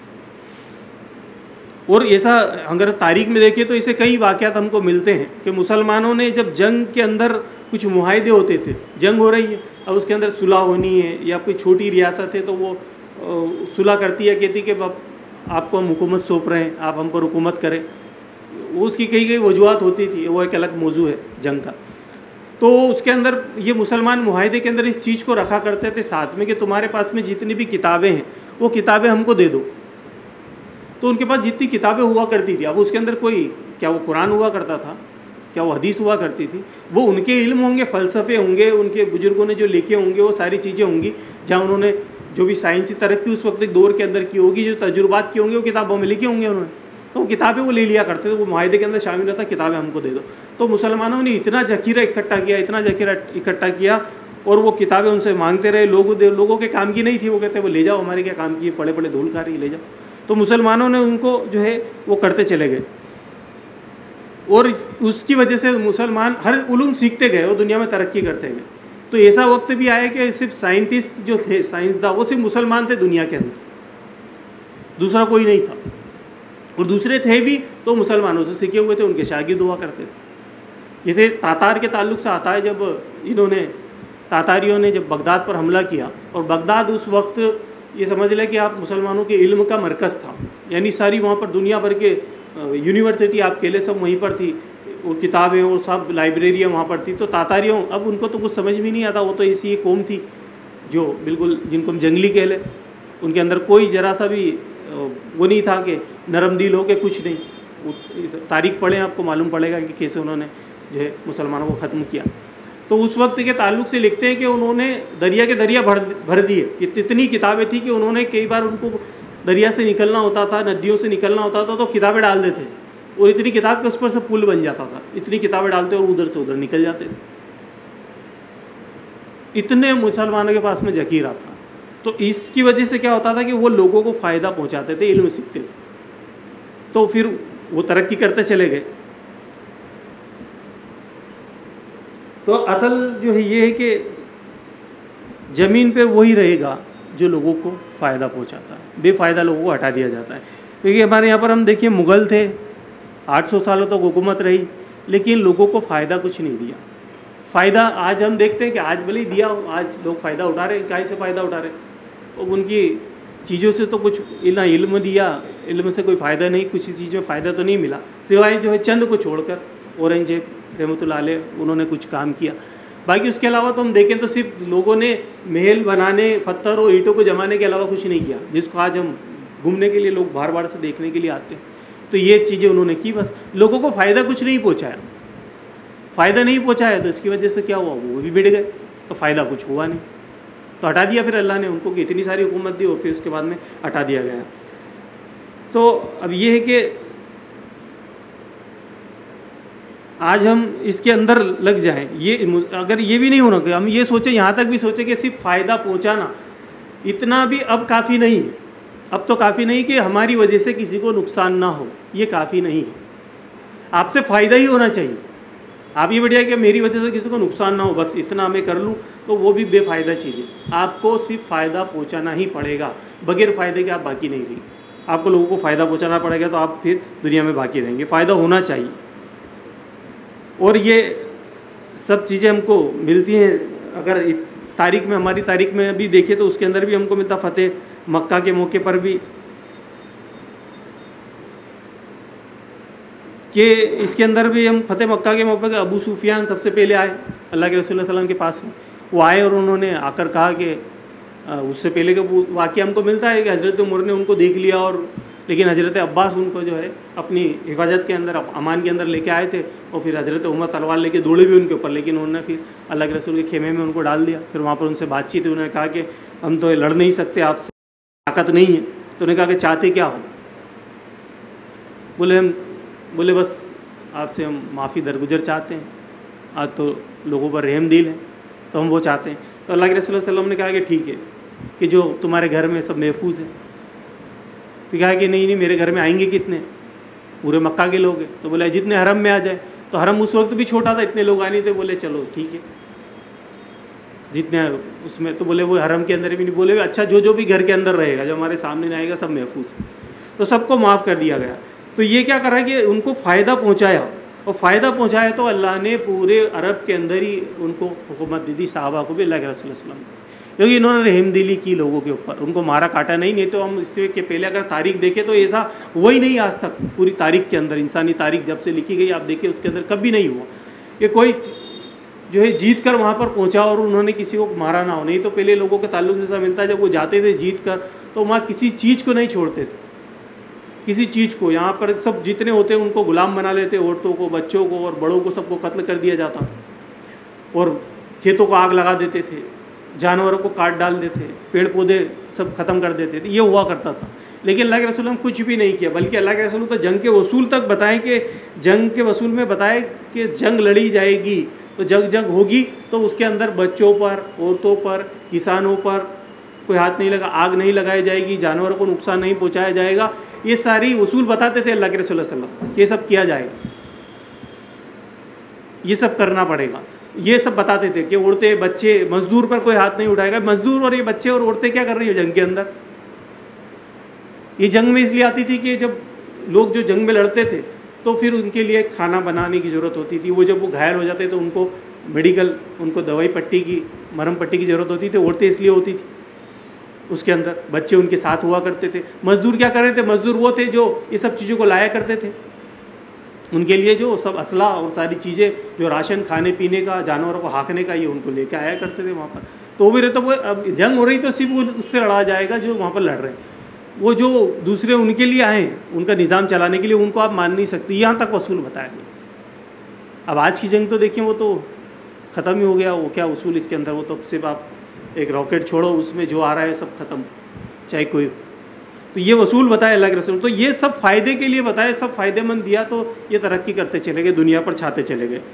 اور ایسا اگر تاریخ میں دیکھیں تو اسے کئی واقعات ہم کو ملتے ہیں کہ مسلمانوں نے جب جنگ کے اندر کچھ معاہدے ہوتے تھے, جنگ ہو رہی ہے, اب اس کے اندر صلح ہونی ہے, یا کوئی چھوٹی ریاست ہے تو وہ صلح کرتی ہے, کہتی کہ آپ کو ہم حکومت سونپ رہے ہیں, آپ ہم پر حکومت کریں. اس کی کئی وجوہات ہوتی تھی, وہ ایک الگ موضوع ہے جنگ کا. تو اس کے اندر یہ مسلمان معاہدے کے اندر اس چیز کو رکھا کرتے تھے ساتھ میں کہ تمہارے پاس میں جتنی بھی کتابیں ہیں وہ کتابیں ہم کو دے دو. تو ان کے پاس جتنی کتابیں ہوا کرتی تھی, اب اس کے اندر کوئی کیا وہ قرآن ہوا کرتا تھا, کیا وہ حدیث ہوا کرتی تھی, وہ ان کے علم ہوں گے, فلسفے ہوں گے, ان کے بزرگوں نے جو لکھے ہوں گے, وہ ساری چیزیں ہوں گی جہاں انہوں نے جو بھی سائنسی ترقی اس وقت دور کے اندر کی ہوگی, جو تجربات کیے ہوں گے, وہ کتابوں میں لکھے ہوں گے انہوں نے. تو وہ کتابیں وہ لے لیا کرتے تھے, وہ معاہدے کے اندر شامل رہتا, کتابیں ہم کو دے دو. تو مسلمانوں نے اتنا ذخیرہ اکٹھا کیا اور وہ کتابیں ان سے مانگتے رہے. لوگوں کے کام کی نہیں تھی, وہ کہتے وہ لے جاؤ, ہمارے کیا کام کی, پڑے پڑے دھول کھا رہی, لے جاؤ. تو مسلمانوں نے ان کو جو ہے وہ کرتے چلے گئے, اور اس کی وجہ سے مسلمان ہر علوم سیکھتے گئے اور دنیا میں ترقی کرتے گئے. تو ایسا وقت بھی آیا کہ صرف سائنٹسٹ جو تھے, سائنسداں, وہ صرف مسلمان تھے دنیا کے اندر, دوسرا کوئی نہیں تھا. اور دوسرے تھے بھی تو مسلمانوں سے سیکھے ہوئے تھے, ان کے شاگرد ہوا کرتے تھے. جیسے تاتار کے تعلق سے آتا ہے, جب تاتاریوں نے جب بغداد پر حملہ کیا, اور بغداد اس وقت یہ سمجھ لیں کہ آپ مسلمانوں کے علم کا مرکز تھا، یعنی ساری وہاں پر دنیا بھر کے یونیورسٹی آپ کے لیے سب وہیں پر تھی، وہ کتابیں وہ سب لائبریریاں وہاں پر تھی. تو تاتاریوں اب ان کو تو کچھ سمجھ بھی نہیں آتا، وہ تو ایسی قوم تھی جو بالکل جن کو ہم جنگلی کہہ لیں، ان کے اندر کوئی ذرا سا بھی وہ نہیں تھا کہ نرم دل ہو کے کچھ نہیں. تاریخ پڑھیں آپ کو معلوم پڑے گا کہ کیسے انہوں نے جو ہے مسلمانوں کو ختم کیا. تو اس وقت کے تعلق سے لکھتے ہیں کہ انہوں نے دریا کے دریا بھر دیے، کہ اتنی کتابیں تھیں کہ انہوں نے کئی بار ان کو دریا سے نکلنا ہوتا تھا، ندیوں سے نکلنا ہوتا تھا تو کتابیں ڈال دیتے، اور اتنی کتاب کے اس پر سے پل بن جاتا تھا، اتنی کتابیں ڈالتے اور ادھر سے ادھر نکل جاتے تھے. اتنے مسلمانوں کے پاس میں ذخیرہ تھا. تو اس کی وجہ سے کیا ہوتا تھا کہ وہ لوگوں کو فائدہ پہنچاتے تھے، علم سیکھتے تھے، تو پھر وہ ترقی کرتے چلے گئے. تو اصل جو ہے یہ ہے کہ زمین پہ وہی رہے گا جو لوگوں کو فائدہ پہنچاتا ہے، بے فائدہ لوگوں کو ہٹا دیا جاتا ہے. کیونکہ ہمارے یہاں پر ہم دیکھیے مغل تھے، 800 سالوں تک حکومت رہی، لیکن لوگوں کو فائدہ کچھ نہیں دیا. فائدہ آج ہم دیکھتے ہیں کہ آج بھلے دیا، آج لوگ فائدہ اٹھا رہے ہیں. کہیں سے فائدہ اٹھا رہے ہیں؟ اب ان کی چیزوں سے تو کچھ نہ علم دیا، علم سے کوئی فائدہ نہیں، کسی چیز میں فائدہ تو نہیں ملا، سوائے جو ہے چند کو چھوڑ کر. اورنگزیب رحمۃ اللہ علیہ انہوں نے کچھ کام کیا، باقی اس کے علاوہ تو ہم دیکھیں تو صرف لوگوں نے محل بنانے، پتھر اور اینٹوں کو جمانے کے علاوہ کچھ نہیں کیا، جس کو آج ہم گھومنے کے لیے لوگ بار بار سے دیکھنے کے لیے آتے ہیں. تو یہ چیزیں انہوں نے کی، بس لوگوں کو فائدہ کچھ نہیں پہنچایا. فائدہ نہیں پہنچایا تو اس کی وجہ سے کیا ہوا، وہ بھی بڑھ گئے، تو فائدہ کچھ ہوا نہیں، تو ہٹا دیا پھر اللہ نے ان کو، کہ اتنی ساری حکومت دی اور پھر اس کے بعد میں ہٹا دیا گیا. تو اب یہ ہے کہ آج ہم اس کے اندر لگ جائیں، یہ اگر یہ بھی نہیں ہونا کہ ہم یہ سوچیں، یہاں تک بھی سوچیں کہ صرف فائدہ پہنچانا اتنا بھی اب کافی نہیں ہے. اب تو کافی نہیں کہ ہماری وجہ سے کسی کو نقصان نہ ہو، یہ کافی نہیں ہے. آپ سے فائدہ ہی ہونا چاہیے. آپ یہ بڑھیا کہ میری وجہ سے کسی کو نقصان نہ ہو، بس اتنا میں کر لوں، تو وہ بھی بے فائدہ چیز ہے. آپ کو صرف فائدہ پہنچانا ہی پڑے گا، بغیر فائدے کے آپ باقی نہیں رہیں. آپ کو لوگوں کو فائدہ پہنچانا پڑے گا تو آپ پھر دنیا میں باقی رہیں گے. فائدہ ہونا چاہیے. اور یہ سب چیزیں ہم کو ملتی ہیں. اگر تاریخ میں، ہماری تاریخ میں بھی دیکھیں تو اس کے اندر بھی ہم کو ملتا. فتح مکہ کے موقع پر بھی کہ اس کے اندر بھی ہم فتح مکہ کے موقع پر ابو سفیان سب سے پہلے آئے اللہ کے رسول صلی اللہ علیہ وسلم کے پاس میں. وہ آئے اور انہوں نے آ کر کہا کہ اس سے پہلے کا واقعہ ہم کو ملتا ہے کہ حضرت عمر نے ان کو دیکھ لیا، اور لیکن حضرت عباس ان کو جو ہے اپنی حفاظت کے اندر، امان کے اندر لے کے آئے تھے. اور پھر حضرت عمر تلوار لے کے دوڑے بھی ان کے اوپر، لیکن انہوں نے پھر اللہ کے رسول کے خیمے میں ان کو ڈال دیا. پھر وہاں پر ان سے بات چیت ہوئی، انہوں نے کہا کہ ہم تو لڑ نہیں سکتے، آپ سے طاقت نہیں ہے. تو انہوں نے کہا کہ چاہتے کیا ہو؟ بولے بس آپ سے ہم معافی درگزر چاہتے ہیں، آج تو لوگوں پر رحم دل ہے تو ہم وہ چاہتے ہیں. تو اللہ کے رسول صلی اللہ علیہ وسلم نے کہا کہ ٹھیک ہے، کہ جو تمہارے گھر میں سب محفوظ ہیں. پھر کہا کہ نہیں میرے گھر میں آئیں گے کتنے؟ پورے مکہ کے لوگ ہیں. تو بولے جتنے حرم میں آ جائے. تو حرم اس وقت بھی چھوٹا تھا، اتنے لوگ آنے تھے. بولے چلو ٹھیک ہے جتنے اس میں. تو بولے وہ حرم کے اندر بھی نہیں. بولے اچھا جو بھی گھر کے اندر رہے گا، جو ہمارے سامنے نہیں آئے گا، سب محفوظ ہے. تو سب کو معاف کر دیا گیا. تو یہ کیا کرا کہ ان کو فائدہ پہنچایا، اور فائدہ پہنچایا تو اللہ نے پورے عرب کے اندر ہی ان کو حکومت دی تھی، صحابہ کو بھی، اللہ کے رسول صلی اللہ علیہ وسلم کو، کیونکہ انہوں نے رحم دلی کی لوگوں کے اوپر، ان کو مارا کاٹا نہیں. نہیں تو ہم اس سے کہ پہلے اگر تاریخ دیکھیں تو ایسا وہی نہیں آج تک پوری تاریخ کے اندر، انسانی تاریخ جب سے لکھی گئی آپ دیکھیں اس کے اندر کبھی نہیں ہوا کہ کوئی جو ہے جیت کر وہاں پر پہنچا اور انہوں نے کسی کو مارا نہ ہو. نہیں تو پہلے لوگوں کے تعلق سے ایسا ملتا ہے جب وہ جاتے تھے جیت کر تو وہاں کسی چیز کو نہیں چھوڑتے تھے، کسی چیز کو. یہاں پر سب جتنے ہوتے ان کو غلام بنا لیتے، عورتوں کو، بچوں کو اور بڑوں کو سب کو قتل کر دیا جاتا، اور کھیتوں کو آگ لگا دیتے تھے، جانوروں کو کاٹ ڈال دیتے، پیڑ پودے سب ختم کر دیتے تھے. یہ ہوا کرتا تھا. لیکن اللہ کے رسول نے کچھ بھی نہیں کیا، بلکہ اللہ کے رسول تو جنگ کے اصول تک بتائیں، کہ جنگ کے اصول میں بتائے کہ جنگ لڑی جائے گی تو جنگ ہوگی تو اس کے اندر بچوں پر، عورتوں پر، کسانوں پر کوئی ہاتھ نہیں لگا، آگ نہیں لگائی جائے گی، جانوروں کو نقصان نہیں پہنچایا جائے گا. یہ ساری اصول بتاتے تھے اللہ کے رسول صلی اللہ علیہ وسلم کہ یہ سب کیا جائے گا، یہ سب کرنا پڑے گا. یہ سب بتاتے تھے کہ عورتیں، بچے، مزدور پر کوئی ہاتھ نہیں اٹھائے گا. مزدور اور یہ بچے اور عورتیں کیا کر رہی ہیں جنگ کے اندر؟ یہ جنگ میں اس لیے آتی تھی کہ جب لوگ جو جنگ میں لڑتے تھے تو پھر ان کے لیے کھانا بنانے کی ضرورت ہوتی تھی. وہ جب وہ گھائل ہو جاتے تو ان کو میڈیکل، ان کو دوائی پٹی کی، مرہم پٹی کی ضرورت ہوتی تھی. عورتیں اس لیے ہوتی تھی اس کے اندر بچے ان کے ساتھ ہوا کرتے تھے. مزدور کیا کر رہے تھے؟ مزدور وہ تھے جو یہ سب چیزوں کو لایا کرتے تھے. ان کے لیے جو سب اسلحہ اور ساری چیزیں جو راشن کھانے پینے کا جانوروں کو ہانکنے کا یہ ان کو لے کے آیا کرتے تھے وہاں پر. تو وہ بھی رہتا وہ اب جنگ ہو رہی تو صرف وہ اس سے لڑا جائے گا جو وہاں پر لڑ رہے ہیں. وہ جو دوسرے ان کے لیے آئے ہیں ان کا نظام چلانے کے لیے ان کو آپ مان نہیں سکتے. یہاں تک اصول بتایا گیا. اب آج کی جنگ تو دیکھیں وہ تو ختم ہی ہو گیا. وہ کیا اصول اس کے اندر؟ وہ تو صرف آپ ایک راکٹ چھوڑو اس میں جو آ رہا ہے سب ختم چاہے کوئی. تو یہ اصول بتائے اللہ کے رسول. تو یہ سب فائدے کے لیے بتائے, سب فائدے مند دیا تو یہ ترقی کرتے چلے گئے, دنیا پر چھاتے چلے گئے.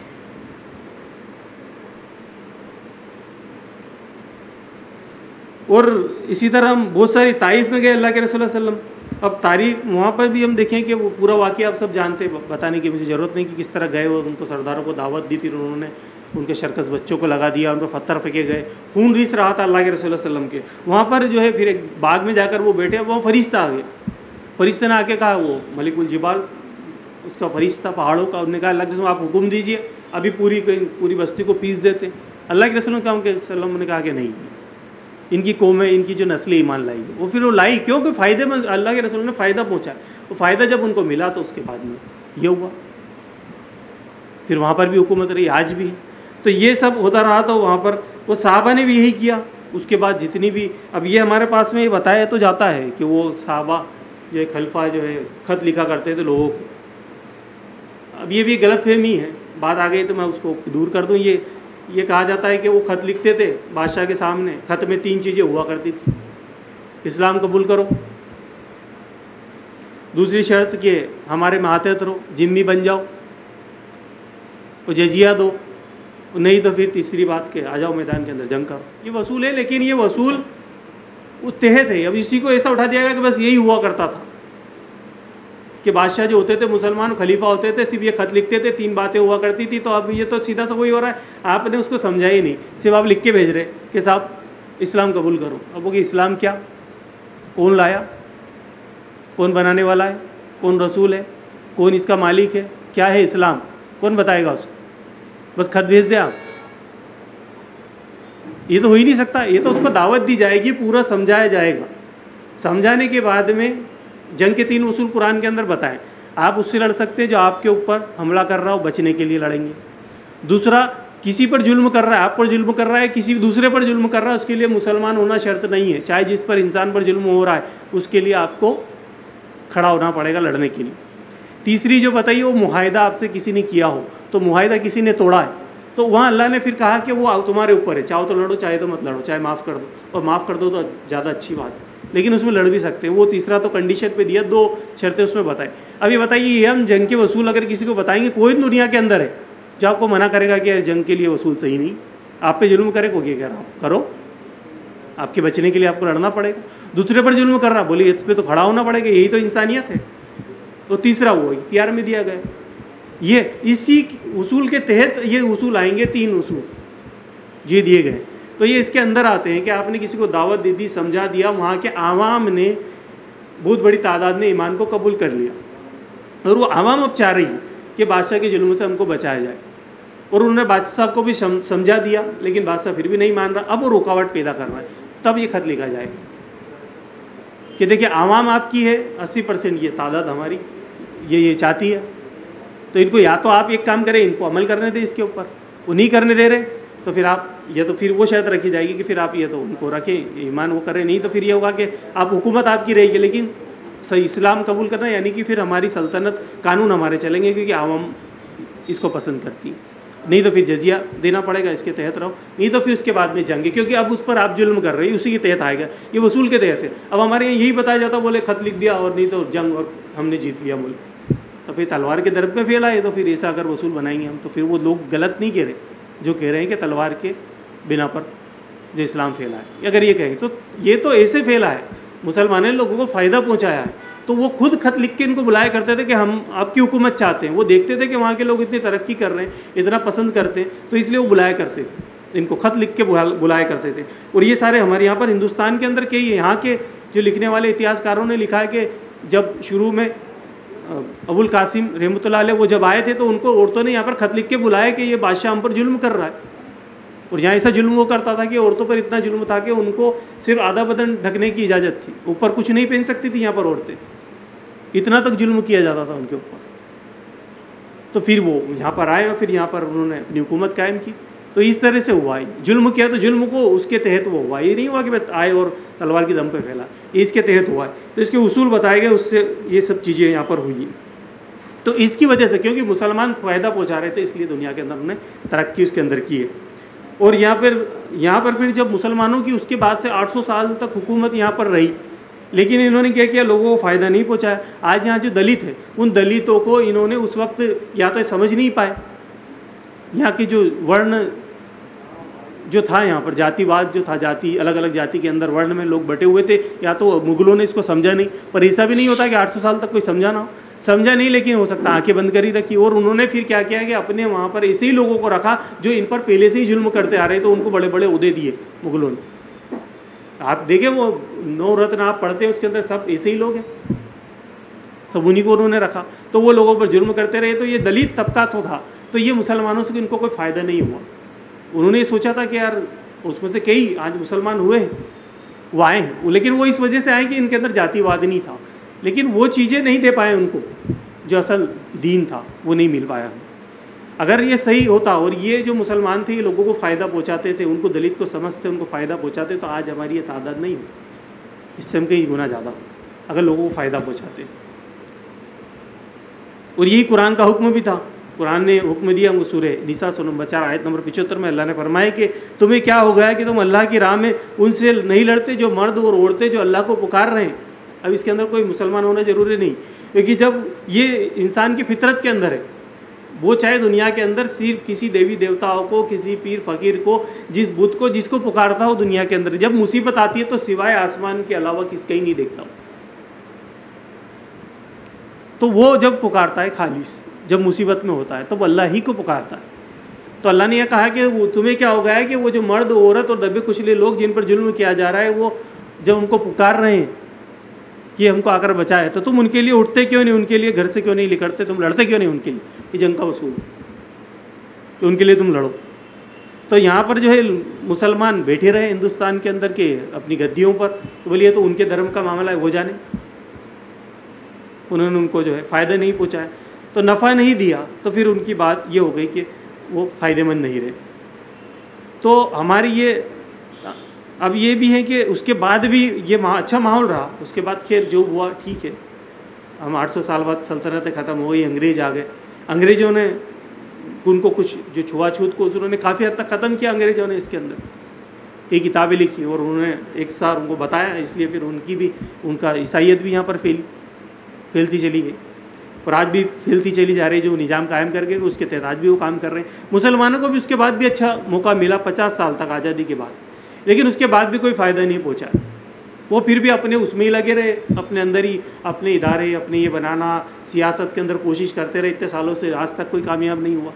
اور اسی طرح ہم بہت ساری طائف میں گئے اللہ کے رسول صلی اللہ علیہ وسلم. اب تاریخ وہاں پر بھی ہم دیکھیں کہ وہ پورا واقعہ آپ سب جانتے, بتانے کی مجھے ضرورت نہیں کہ کس طرح گئے. اور ان کو سرداروں کو دعوت دی, پھر انہوں نے ان کے شرکس بچوں کو لگا دیا, ان پہ پتھر پھینکے گئے, خون ریس رہا تھا اللہ کے رسول صلی اللہ علیہ وسلم کے. وہاں پر جو ہے پھر ایک باغ میں جا کر وہ بیٹھے, وہاں فرشتہ آ گیا. فرشتے نے آ کے کہا, وہ ملک الجبال اس کا فرشتہ پہاڑوں کا, انہوں نے کہا اللہ کے رسول آپ حکم دیجئے ابھی پوری بستی کو پیس دیتے. اللہ کے رسول نے کہا کہ صلی اللہ علیہ وسلم نے کہا کہ نہیں, ان کی قومیں ان کی جو نسلیں ایمان لائی. وہ پھر وہ لائی کیونکہ فائدے مند اللہ کے رسول نے فائدہ پہنچایا. وہ فائدہ جب ان کو ملا تو اس کے بعد میں یہ ہوا. پھر وہاں پر بھی حکومت رہی, آج بھی ہے. تو یہ سب ہوتا رہا. تو وہاں پر وہ صحابہ نے بھی یہی کیا. اس کے بعد جتنی بھی اب یہ ہمارے پاس میں یہ بتایا تو جاتا ہے کہ وہ صحابہ جو ہے خلفہ جو ہے خط لکھا کرتے تھے لوگوں کو. اب یہ بھی غلط فہمی ہے, بات آ گئی تو میں اس کو دور کر دوں. یہ کہا جاتا ہے کہ وہ خط لکھتے تھے بادشاہ کے سامنے. خط میں 3 چیزیں ہوا کرتی تھی. اسلام قبول کرو, دوسری شرط کہ ہمارے ماتحت رہو, ذمہ بن جاؤ, اور جزیہ دو, نہیں تو پھر تیسری بات کہ آ جاؤ میدان کے اندر جنگ کرو. یہ وصول ہے, لیکن یہ وصول وہ تحت ہے. اب اسی کو ایسا اٹھا دیا گیا کہ بس یہی ہوا کرتا تھا کہ بادشاہ جو ہوتے تھے مسلمان خلیفہ ہوتے تھے صرف یہ خط لکھتے تھے, 3 باتیں ہوا کرتی تھی. تو اب یہ تو سیدھا سا وہی ہو رہا ہے, آپ نے اس کو سمجھا ہی نہیں, صرف آپ لکھ کے بھیج رہے کہ صاحب اسلام قبول کرو. اب وہ کہ اسلام کیا, کون لایا, کون بنانے والا ہے, کون رسول ہے, کون اس کا مالک ہے, کیا ہے اسلام, کون بتائے گا اس کو؟ بس خط بھیج دیں آپ. یہ تو ہو ہی نہیں سکتا. یہ تو اس کو دعوت دی جائے گی, پورا سمجھایا جائے گا. سمجھانے کے بعد میں جنگ کے 3 اصول قرآن کے اندر بتائیں. آپ اس سے لڑ سکتے ہیں جو آپ کے اوپر حملہ کر رہا ہو, بچنے کے لیے لڑیں گے. دوسرا, کسی پر ظلم کر رہا ہے, آپ پر ظلم کر رہا ہے, کسی دوسرے پر ظلم کر رہا ہے, اس کے لیے مسلمان ہونا شرط نہیں ہے. چاہے جس پر انسان پر ظلم ہو رہا ہے اس کے لیے آپ کو کھڑا ہونا پڑے گا لڑنے کے لیے. تیسری جو بتائیے, وہ معاہدہ آپ سے کسی نے کیا ہو, تو معاہدہ کسی نے توڑا ہے, تو وہاں اللہ نے پھر کہا کہ وہ تمہارے اوپر ہے, چاہو تو لڑو, چاہے تو مت لڑو, چاہے معاف کر دو, اور معاف کر دو تو زیادہ اچھی بات ہے, لیکن اس میں لڑ بھی سکتے ہیں. وہ تیسرا تو کنڈیشن پہ دیا, 2 شرطیں اس میں بتائیں. اب یہ بتائیے, یہ ہم جنگ کے وصول اگر کسی کو بتائیں گے, کوئی دنیا کے اندر ہے جو آپ کو منع کرے گا کہ جنگ کے لیے وصول صحیح نہیں, آپ پہ ظلم کرے, کو کیا کہہ رہا ہوں کرو, آپ کے بچنے کے لیے آپ کو لڑنا پڑے گا. دوسرے پر ظلم کر رہا, بولیے اس پہ تو کھڑا ہونا پڑے گا, یہی تو انسانیت ہے. تو تیسرا وہ اختیار میں دیا گیا. یہ اسی اصول کے تحت یہ اصول آئیں گے, 3 اصول یہ دیے گئے. تو یہ اس کے اندر آتے ہیں کہ آپ نے کسی کو دعوت دے دی, سمجھا دیا, وہاں کے عوام نے بہت بڑی تعداد نے ایمان کو قبول کر لیا, اور وہ عوام اب چاہ رہی ہے کہ بادشاہ کے ظلم سے ہم کو بچایا جائے. اور انہوں نے بادشاہ کو بھی سمجھا دیا, لیکن بادشاہ پھر بھی نہیں مان رہا. اب وہ رکاوٹ پیدا کر رہا ہے. تب یہ خط لکھا جائے گا کہ دیکھیے عوام آپ کی ہے 80%, یہ تعداد ہماری یہ چاہتی ہے. تو ان کو یا تو آپ ایک کام کریں, ان کو عمل کرنے دیں اس کے اوپر, وہ نہیں کرنے دے رہے تو پھر آپ یا تو پھر وہ شرط رکھی جائے گی کہ پھر آپ یہ تو ان کو رکھیں, ایمان وہ کریں, نہیں تو پھر یہ ہوگا کہ آپ حکومت آپ کی رہے گی, لیکن صحیح اسلام قبول کرنا, یعنی کہ پھر ہماری سلطنت, قانون ہمارے چلیں گے کیونکہ عوام اس کو پسند کرتی ہے. نہیں تو پھر جزیہ دینا پڑے گا, اس کے تحت رہو, نہیں تو پھر اس کے بعد میں جنگ, کیونکہ اب اس پر آپ ظلم کر رہے ہیں, اسی کے تحت آئے گا, یہ وصول کے تحت ہے. اب ہمارے یہاں یہی بتایا جاتا, بولے خط لکھ دیا اور نہیں تو جنگ, اور ہم نے جیت لیا ملک. تو پھر تلوار کے درد پہ پھیلا ہے, تو پھر ایسا اگر وصول بنائیں گے ہم, تو پھر وہ لوگ غلط نہیں کہہ رہے جو کہہ رہے ہیں کہ تلوار کے بنا پر جو اسلام پھیلا ہے. اگر یہ کہیں تو یہ تو ایسے پھیلا ہے, مسلمانوں نے لوگوں کو فائدہ پہنچایا ہے. تو وہ خود خط لکھ کے ان کو بلایا کرتے تھے کہ ہم آپ کی حکومت چاہتے ہیں. وہ دیکھتے تھے کہ وہاں کے لوگ اتنی ترقی کر رہے ہیں, اتنا پسند کرتے ہیں, تو اس لیے وہ بلایا کرتے تھے, ان کو خط لکھ کے بلایا کرتے تھے. اور یہ سارے ہمارے یہاں پر ہندوستان کے اندر کئی یہاں کے جو لکھنے والے اتہاس کاروں نے لکھا ہے کہ جب شروع میں ابو القاسم رحمۃ اللہ علیہ وہ جب آئے تھے تو ان کو عورتوں نے یہاں پر خط لکھ کے بلایا کہ یہ بادشاہ ہم پر ظلم کر رہا ہے, اور یہاں ایسا ظلم وہ کرتا تھا کہ عورتوں پر اتنا ظلم تھا کہ ان کو صرف آدھا بدن ڈھکنے کی اجازت تھی, اوپر کچھ نہیں پہن سکتی تھی یہاں پر عورتیں, اتنا تک ظلم کیا جاتا تھا ان کے اوپر. تو پھر وہ یہاں پر آئے اور پھر یہاں پر انہوں نے اپنی حکومت قائم کی. تو اس طرح سے ہوا ہے, ظلم کیا تو ظلم کو اس کے تحت وہ ہوا, یہ نہیں ہوا کہ بس آئے اور تلوار کی دم پہ پھیلا, اس کے تحت ہوا ہے. تو اس کے اصول بتائے گئے, اس سے یہ سب چیزیں یہاں پر ہوئی ہیں. تو اس کی وجہ سے کیونکہ مسلمان فائدہ پہنچا رہے تھے اس لیے دنیا کے اندر انہوں نے ترقی اس کے اندر کی ہے. اور یہاں پر پھر جب مسلمانوں کی اس کے بعد سے 800 سال تک حکومت یہاں پر رہی, لیکن انہوں نے کیا کیا, لوگوں کو فائدہ نہیں پہنچایا. آج یہاں جو دلت ہے ان دلتوں کو انہوں نے اس وقت یا تو سمجھ نہیں پائے, یہاں کی جو ورن جو تھا یہاں پر جاتی واد جو تھا, جاتی الگ الگ جاتی کے اندر ورن میں لوگ بٹے ہوئے تھے, یا تو مغلوں نے اس کو سمجھا نہیں. پر ایسا بھی نہیں ہوتا کہ 800 سال تک کوئی سمجھا نہ ہو, سمجھا نہیں, لیکن ہو سکتا آنکھیں بند کری رکھی. اور انہوں نے پھر کیا کیا کہ اپنے وہاں پر ایسے ہی لوگوں کو رکھا جو ان پر پہلے سے ہی ظلم کرتے آ رہے تھے, ان کو بڑے بڑے عہدے دیے مغلوں نے. آپ دیکھیں وہ 9 رتن آپ پڑھتے ہیں اس کے اندر سب ایسے ہی لوگ ہیں, سب انہیں کو انہوں نے رکھا. تو وہ لوگوں پر ظلم کرتے رہے. تو یہ دلت طبقہ تو تھا, تو یہ مسلمانوں سے ان کو کوئی فائدہ نہیں ہوا. انہوں نے یہ سوچا تھا کہ یار اس میں سے کئی آج مسلمان ہوئے ہیں, وہ آئے ہیں, لیکن وہ اس وجہ سے آئے کہ ان کے اندر جاتی واد نہیں تھا, لیکن وہ چیزیں نہیں دے پائے ان کو جو اصل دین تھا, وہ نہیں مل پایا. اگر یہ صحیح ہوتا اور یہ جو مسلمان تھے یہ لوگوں کو فائدہ پہنچاتے تھے, ان کو دلت کو سمجھتے, ان کو فائدہ پہنچاتے, تو آج ہماری یہ تعداد نہیں ہو, اس سے ہم کئی گنا زیادہ ہو اگر لوگوں کو فائدہ پہنچاتے. اور یہی قرآن کا حکم بھی تھا. قرآن نے حکم دیا ہم کو سورہ نساء سورہ نمبر 4 آیت نمبر 75 میں اللہ نے فرمایا کہ تمہیں کیا ہو گیا کہ تم اللہ کی راہ میں ان سے نہیں لڑتے جو مرد اور عورتیں جو اللہ کو پکار رہے ہیں. اب اس کے اندر کوئی مسلمان ہونا ضروری نہیں, کیونکہ جب یہ انسان کی فطرت کے اندر ہے, وہ چاہے دنیا کے اندر صرف کسی دیوی دیوتاؤں کو, کسی پیر فقیر کو, جس بت کو, جس کو پکارتا ہو دنیا کے اندر, جب مصیبت آتی ہے تو سوائے آسمان کے علاوہ کہیں نہیں دیکھتا ہو. تو وہ جب پکارتا ہے خالص, جب مصیبت میں ہوتا ہے تو وہ اللہ ہی کو پکارتا ہے. تو اللہ نے یہ کہا کہ وہ تمہیں کیا ہو گیا ہے کہ وہ جو مرد عورت اور دبے کچلے لوگ جن پر ظلم کیا جا رہا ہے, وہ جب ان کو پکار رہے ہیں کہ ہم کو آ کر بچائے, تو تم ان کے لیے اٹھتے کیوں نہیں, ان کے لیے گھر سے کیوں نہیں نکلتے, تم لڑتے کیوں نہیں ان کے لیے. یہ جنگ کا اصول ہے کہ ان کے لیے تم لڑو. تو یہاں پر جو ہے مسلمان بیٹھے رہے ہندوستان کے اندر کے اپنی گدیوں پر, تو بولیے تو ان کے دھرم کا معاملہ ہے, وہ جانے. انہوں نے ان کو جو ہے فائدہ نہیں پہنچایا, تو نفع نہیں دیا, تو پھر ان کی بات یہ ہو گئی کہ وہ فائدہ مند نہیں رہے. تو ہماری یہ اب یہ بھی ہے کہ اس کے بعد بھی یہ اچھا ماحول رہا. اس کے بعد خیر جو ہوا ٹھیک ہے, ہم 800 سال بعد سلطنتیں ختم ہو گئی, انگریز آ گئے. انگریزوں نے ان کو کچھ جو چھوا چھوت کو انہوں نے کافی حد تک ختم کیا. انگریزوں نے اس کے اندر کئی کتابیں لکھی اور انہوں نے ایک سار ان کو بتایا, اس لیے پھر ان کی بھی ان کا عیسائیت بھی یہاں پر پھیلتی چلی گئی, اور آج بھی پھیلتی چلی جا رہی. جو نظام قائم کر کے اس کے تحت آج بھی وہ کام کر رہے ہیں. مسلمانوں کو بھی اس کے بعد بھی اچھا موقع ملا 50 سال تک آزادی کے بعد, لیکن اس کے بعد بھی کوئی فائدہ نہیں پہنچا. وہ پھر بھی اپنے اس میں ہی لگے رہے, اپنے اندر ہی اپنے ادارے اپنے یہ بنانا, سیاست کے اندر کوشش کرتے رہے اتنے سالوں سے, آج تک کوئی کامیاب نہیں ہوا.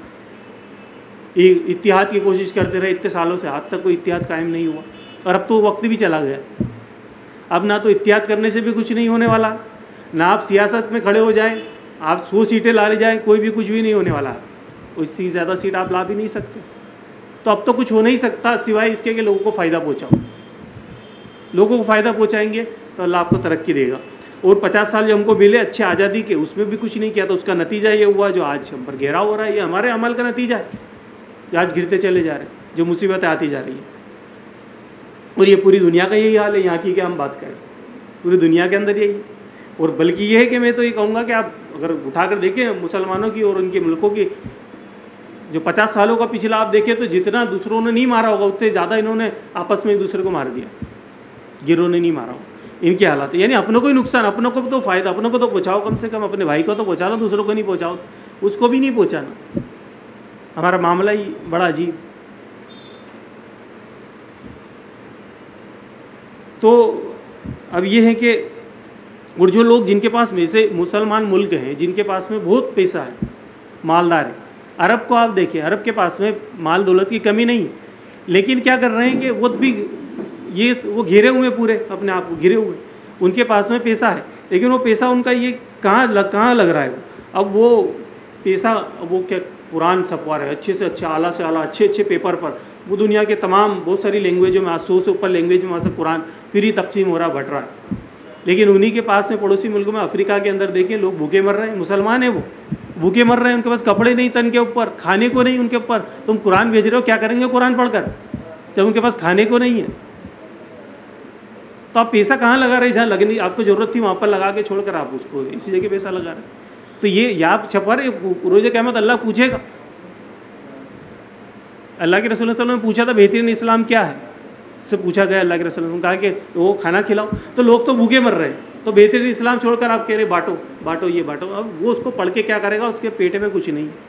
اتحاد کی کوشش کرتے رہے اتنے سالوں سے, آج تک کوئی اتحاد قائم نہیں ہوا. اور اب تو وقت بھی چلا گیا, اب نہ تو اتحاد کرنے سے بھی کچھ نہیں ہونے والا, نہ آپ سیاست میں کھڑے ہو جائیں, آپ 100 سیٹیں لا لے جائیں, کوئی بھی کچھ بھی نہیں ہونے والا ہے. اس سے زیادہ سیٹ آپ لا بھی نہیں سکتے. تو اب تو کچھ ہو نہیں سکتا سوائے اس کے کہ لوگوں کو فائدہ پہنچاؤ. لوگوں کو فائدہ پہنچائیں گے تو اللہ آپ کو ترقی دے گا. اور 50 سال جو ہم کو ملے اچھے آزادی کے, اس میں بھی کچھ نہیں کیا, تو اس کا نتیجہ یہ ہوا جو آج ہم پر گھیراؤ ہو رہا ہے. یہ ہمارے عمل کا نتیجہ ہے جو آج گرتے چلے جا رہے ہیں, جو مصیبتیں آتی جا رہی ہیں. اور یہ پوری دنیا کا یہی حال ہے. یہاں کی کیا ہم بات کریں, پوری دنیا کے اندر یہی. اور بلکہ یہ ہے کہ میں تو یہ کہوں گا کہ آپ اگر اٹھا کر دیکھیں مسلمانوں کی اور ان کے ملکوں کی جو 50 سالوں کا پچھلا آپ دیکھیں, تو جتنا دوسروں نے نہیں مارا ہوگا اتنے زیادہ انہوں نے آپس میں ایک دوسرے کو مار دیا. گروہ نے نہیں مارا ہوگا. ان کے حالات یعنی اپنوں کو ہی نقصان, اپنوں کو تو فائدہ, اپنوں کو تو پہنچاؤ, کم سے کم اپنے بھائی کو تو پہنچانا, دوسروں کو نہیں پہنچاؤ, اس کو بھی نہیں پہنچانا. ہمارا معاملہ ہی بڑا عجیب. تو اب یہ ہے کہ اور جو لوگ جن کے پاس ویسے مسلمان ملک ہیں, جن کے پاس میں بہت پیسہ ہے, مالدار ہے, عرب کو آپ دیکھیں, عرب کے پاس میں مال دولت کی کمی نہیں, لیکن کیا کر رہے ہیں کہ وہ بھی وہ گھیرے ہوئے پورے اپنے آپ کو گھرے ہوئے, ان کے پاس میں پیسہ ہے, لیکن وہ پیسہ ان کا یہ کہاں لگ رہا ہے. اب وہ پیسہ وہ کیا قرآن چھپوا رہے اچھے سے اچھا اعلیٰ سے اعلیٰ اچھے اچھے پیپر پر. وہ دنیا کے تمام بہت ساری لینگویجوں میں 100 سے اوپر لینگویج میں وہاں سے قرآن فری تقسیم ہو رہا بٹ رہا ہے. لیکن انہی کے پاس میں پڑوسی ملکوں میں افریقہ کے اندر دیکھیں لوگ بھوکے مر رہے ہیں. مسلمان ہیں وہ بھوکے مر رہے ہیں, ان کے پاس کپڑے نہیں تن کے اوپر, کھانے کو نہیں ان کے اوپر. تم قرآن بھیج رہے ہو, کیا کریں گے قرآن پڑھ کر جب ان کے پاس کھانے کو نہیں ہے؟ تو آپ پیسہ کہاں لگا رہے؟ جہاں لگنی آپ کو ضرورت تھی وہاں پر لگا کے چھوڑ کر آپ اس کو اسی جگہ پیسہ لگا رہے. تو یہ آپ چھپا رہے, روز قیامت اللہ پوچھے گا. اللہ کے رسول صلی اللہ علیہ وسلم نے پوچھا تھا بہترین اسلام کیا ہے, اس سے پوچھا گیا. اللہ کے رسول نے کہا کہ وہ کھانا کھلاؤ. تو لوگ تو بھوکے مر رہے ہیں, تو بہترین اسلام چھوڑ کر آپ کہہ رہے بانٹو بانٹو یہ بانٹو. اب وہ اس کو پڑھ کے کیا کرے گا؟ اس کے پیٹ میں کچھ نہیں,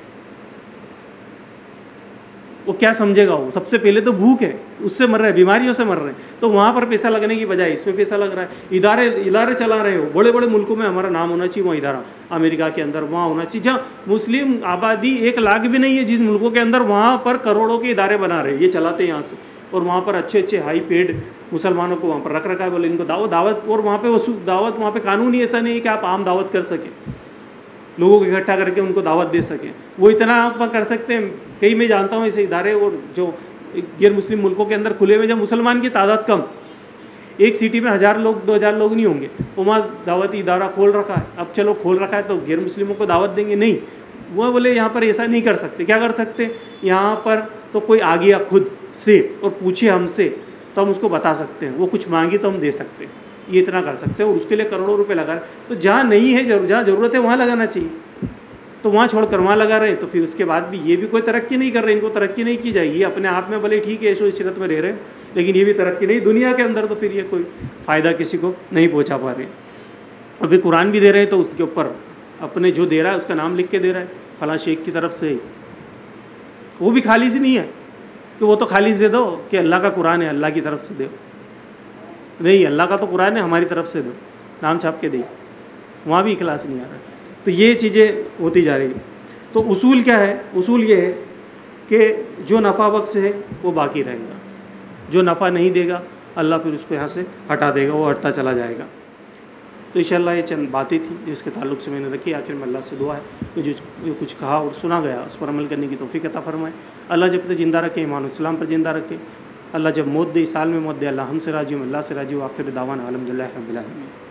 وہ کیا سمجھے گا؟ وہ سب سے پہلے تو بھوک ہے, اس سے مر رہے ہیں, بیماریوں سے مر رہے ہیں. تو وہاں پر پیسہ لگنے کی بجائے اس میں پیسہ لگ رہا ہے. ادارے چلا رہے ہو, بڑے بڑے ملکوں میں ہمارا نام ہونا چاہیے. وہاں ادارہ امریکہ کے اندر وہاں ہونا چاہیے جہاں مسلم آبادی 1 لاکھ بھی نہیں ہے, جس ملکوں کے اندر وہاں پر کروڑوں کے ادارے بنا رہے ہیں, یہ چلاتے ہیں یہاں سے. اور وہاں پر اچھے اچھے ہائی پیڈ مسلمانوں کو وہاں پر رکھ رکھا ہے. بولے ان کو دعوت, اور وہاں پہ دعوت, وہاں پہ قانون ہی ایسا نہیں ہے کہ آپ عام دعوت کر سکیں, لوگوں کو اکٹھا کر کے ان کو دعوت دے سکیں. وہ اتنا آپ کر سکتے ہیں. کئی میں جانتا ہوں ایسے ادارے اور جو غیر مسلم ملکوں کے اندر کھلے ہوئے, جب مسلمان کی تعداد کم, ایک سٹی میں 1000 لوگ 2000 لوگ نہیں ہوں گے, وہاں دعوتی ادارہ کھول رکھا ہے. اب چلو کھول رکھا ہے تو غیر مسلموں کو دعوت دیں گے؟ نہیں. وہ بولے یہاں پر ایسا نہیں کر سکتے. کیا کر سکتے؟ یہاں پر تو کوئی آ گیا خود سے اور پوچھے ہم سے تو ہم اس کو بتا سکتے ہیں, وہ کچھ مانگی تو ہم دے سکتے ہیں. یہ اتنا کر سکتے ہیں, اور اس کے لیے کروڑوں روپے لگا رہے. تو جہاں نہیں ہے, جہاں ضرورت ہے وہاں لگانا چاہیے, تو وہاں چھوڑ کر وہاں لگا رہے ہیں. تو پھر اس کے بعد بھی یہ بھی کوئی ترقی نہیں کر رہے. ان کو ترقی نہیں کی جائے. یہ اپنے آپ میں بھلے ٹھیک ہے عیش و عشرت میں رہ رہے ہیں, لیکن یہ بھی ترقی نہیں دنیا کے اندر. تو پھر یہ کوئی فائدہ کسی کو نہیں پہنچا پا رہے. ابھی قرآن بھی دے رہے ہیں تو اس کے اوپر اپنے جو دے رہا ہے اس کا نام لکھ کے دے رہا ہے, فلاں شیخ کی طرف سے. وہ بھی خالص نہیں ہے کہ وہ تو خالص دے دو کہ اللہ کا قرآن ہے, اللہ کی طرف سے دو. نہیں, اللہ کا تو قرآن ہے, ہماری طرف سے دو, نام چھاپ کے دے. وہاں بھی اخلاص نہیں آ رہا. تو یہ چیزیں ہوتی جا رہی ہیں. تو اصول کیا ہے؟ اصول یہ ہے کہ جو نفع بخش ہے وہ باقی رہے گا, جو نفع نہیں دے گا اللہ پھر اس کو یہاں سے ہٹا دے گا, وہ ہٹتا چلا جائے گا. تو انشاءاللہ یہ چند باتیں تھیں جس کے تعلق سے میں نے رکھی. آخر میں اللہ سے دعا ہے کہ جو کچھ کہا اور سنا گیا اس پر عمل کرنے کی توفیق عطا فرمائے. اللہ جب تک زندہ رکھے ایمان و اسلام پر زندہ رکھے. اللہ جب موت دے, اس سال میں موت دے, اللہ ہم سے راضی ہو, اللہ سے راضی ہو. آخر دعوانا الحمدللہ رب العالمین.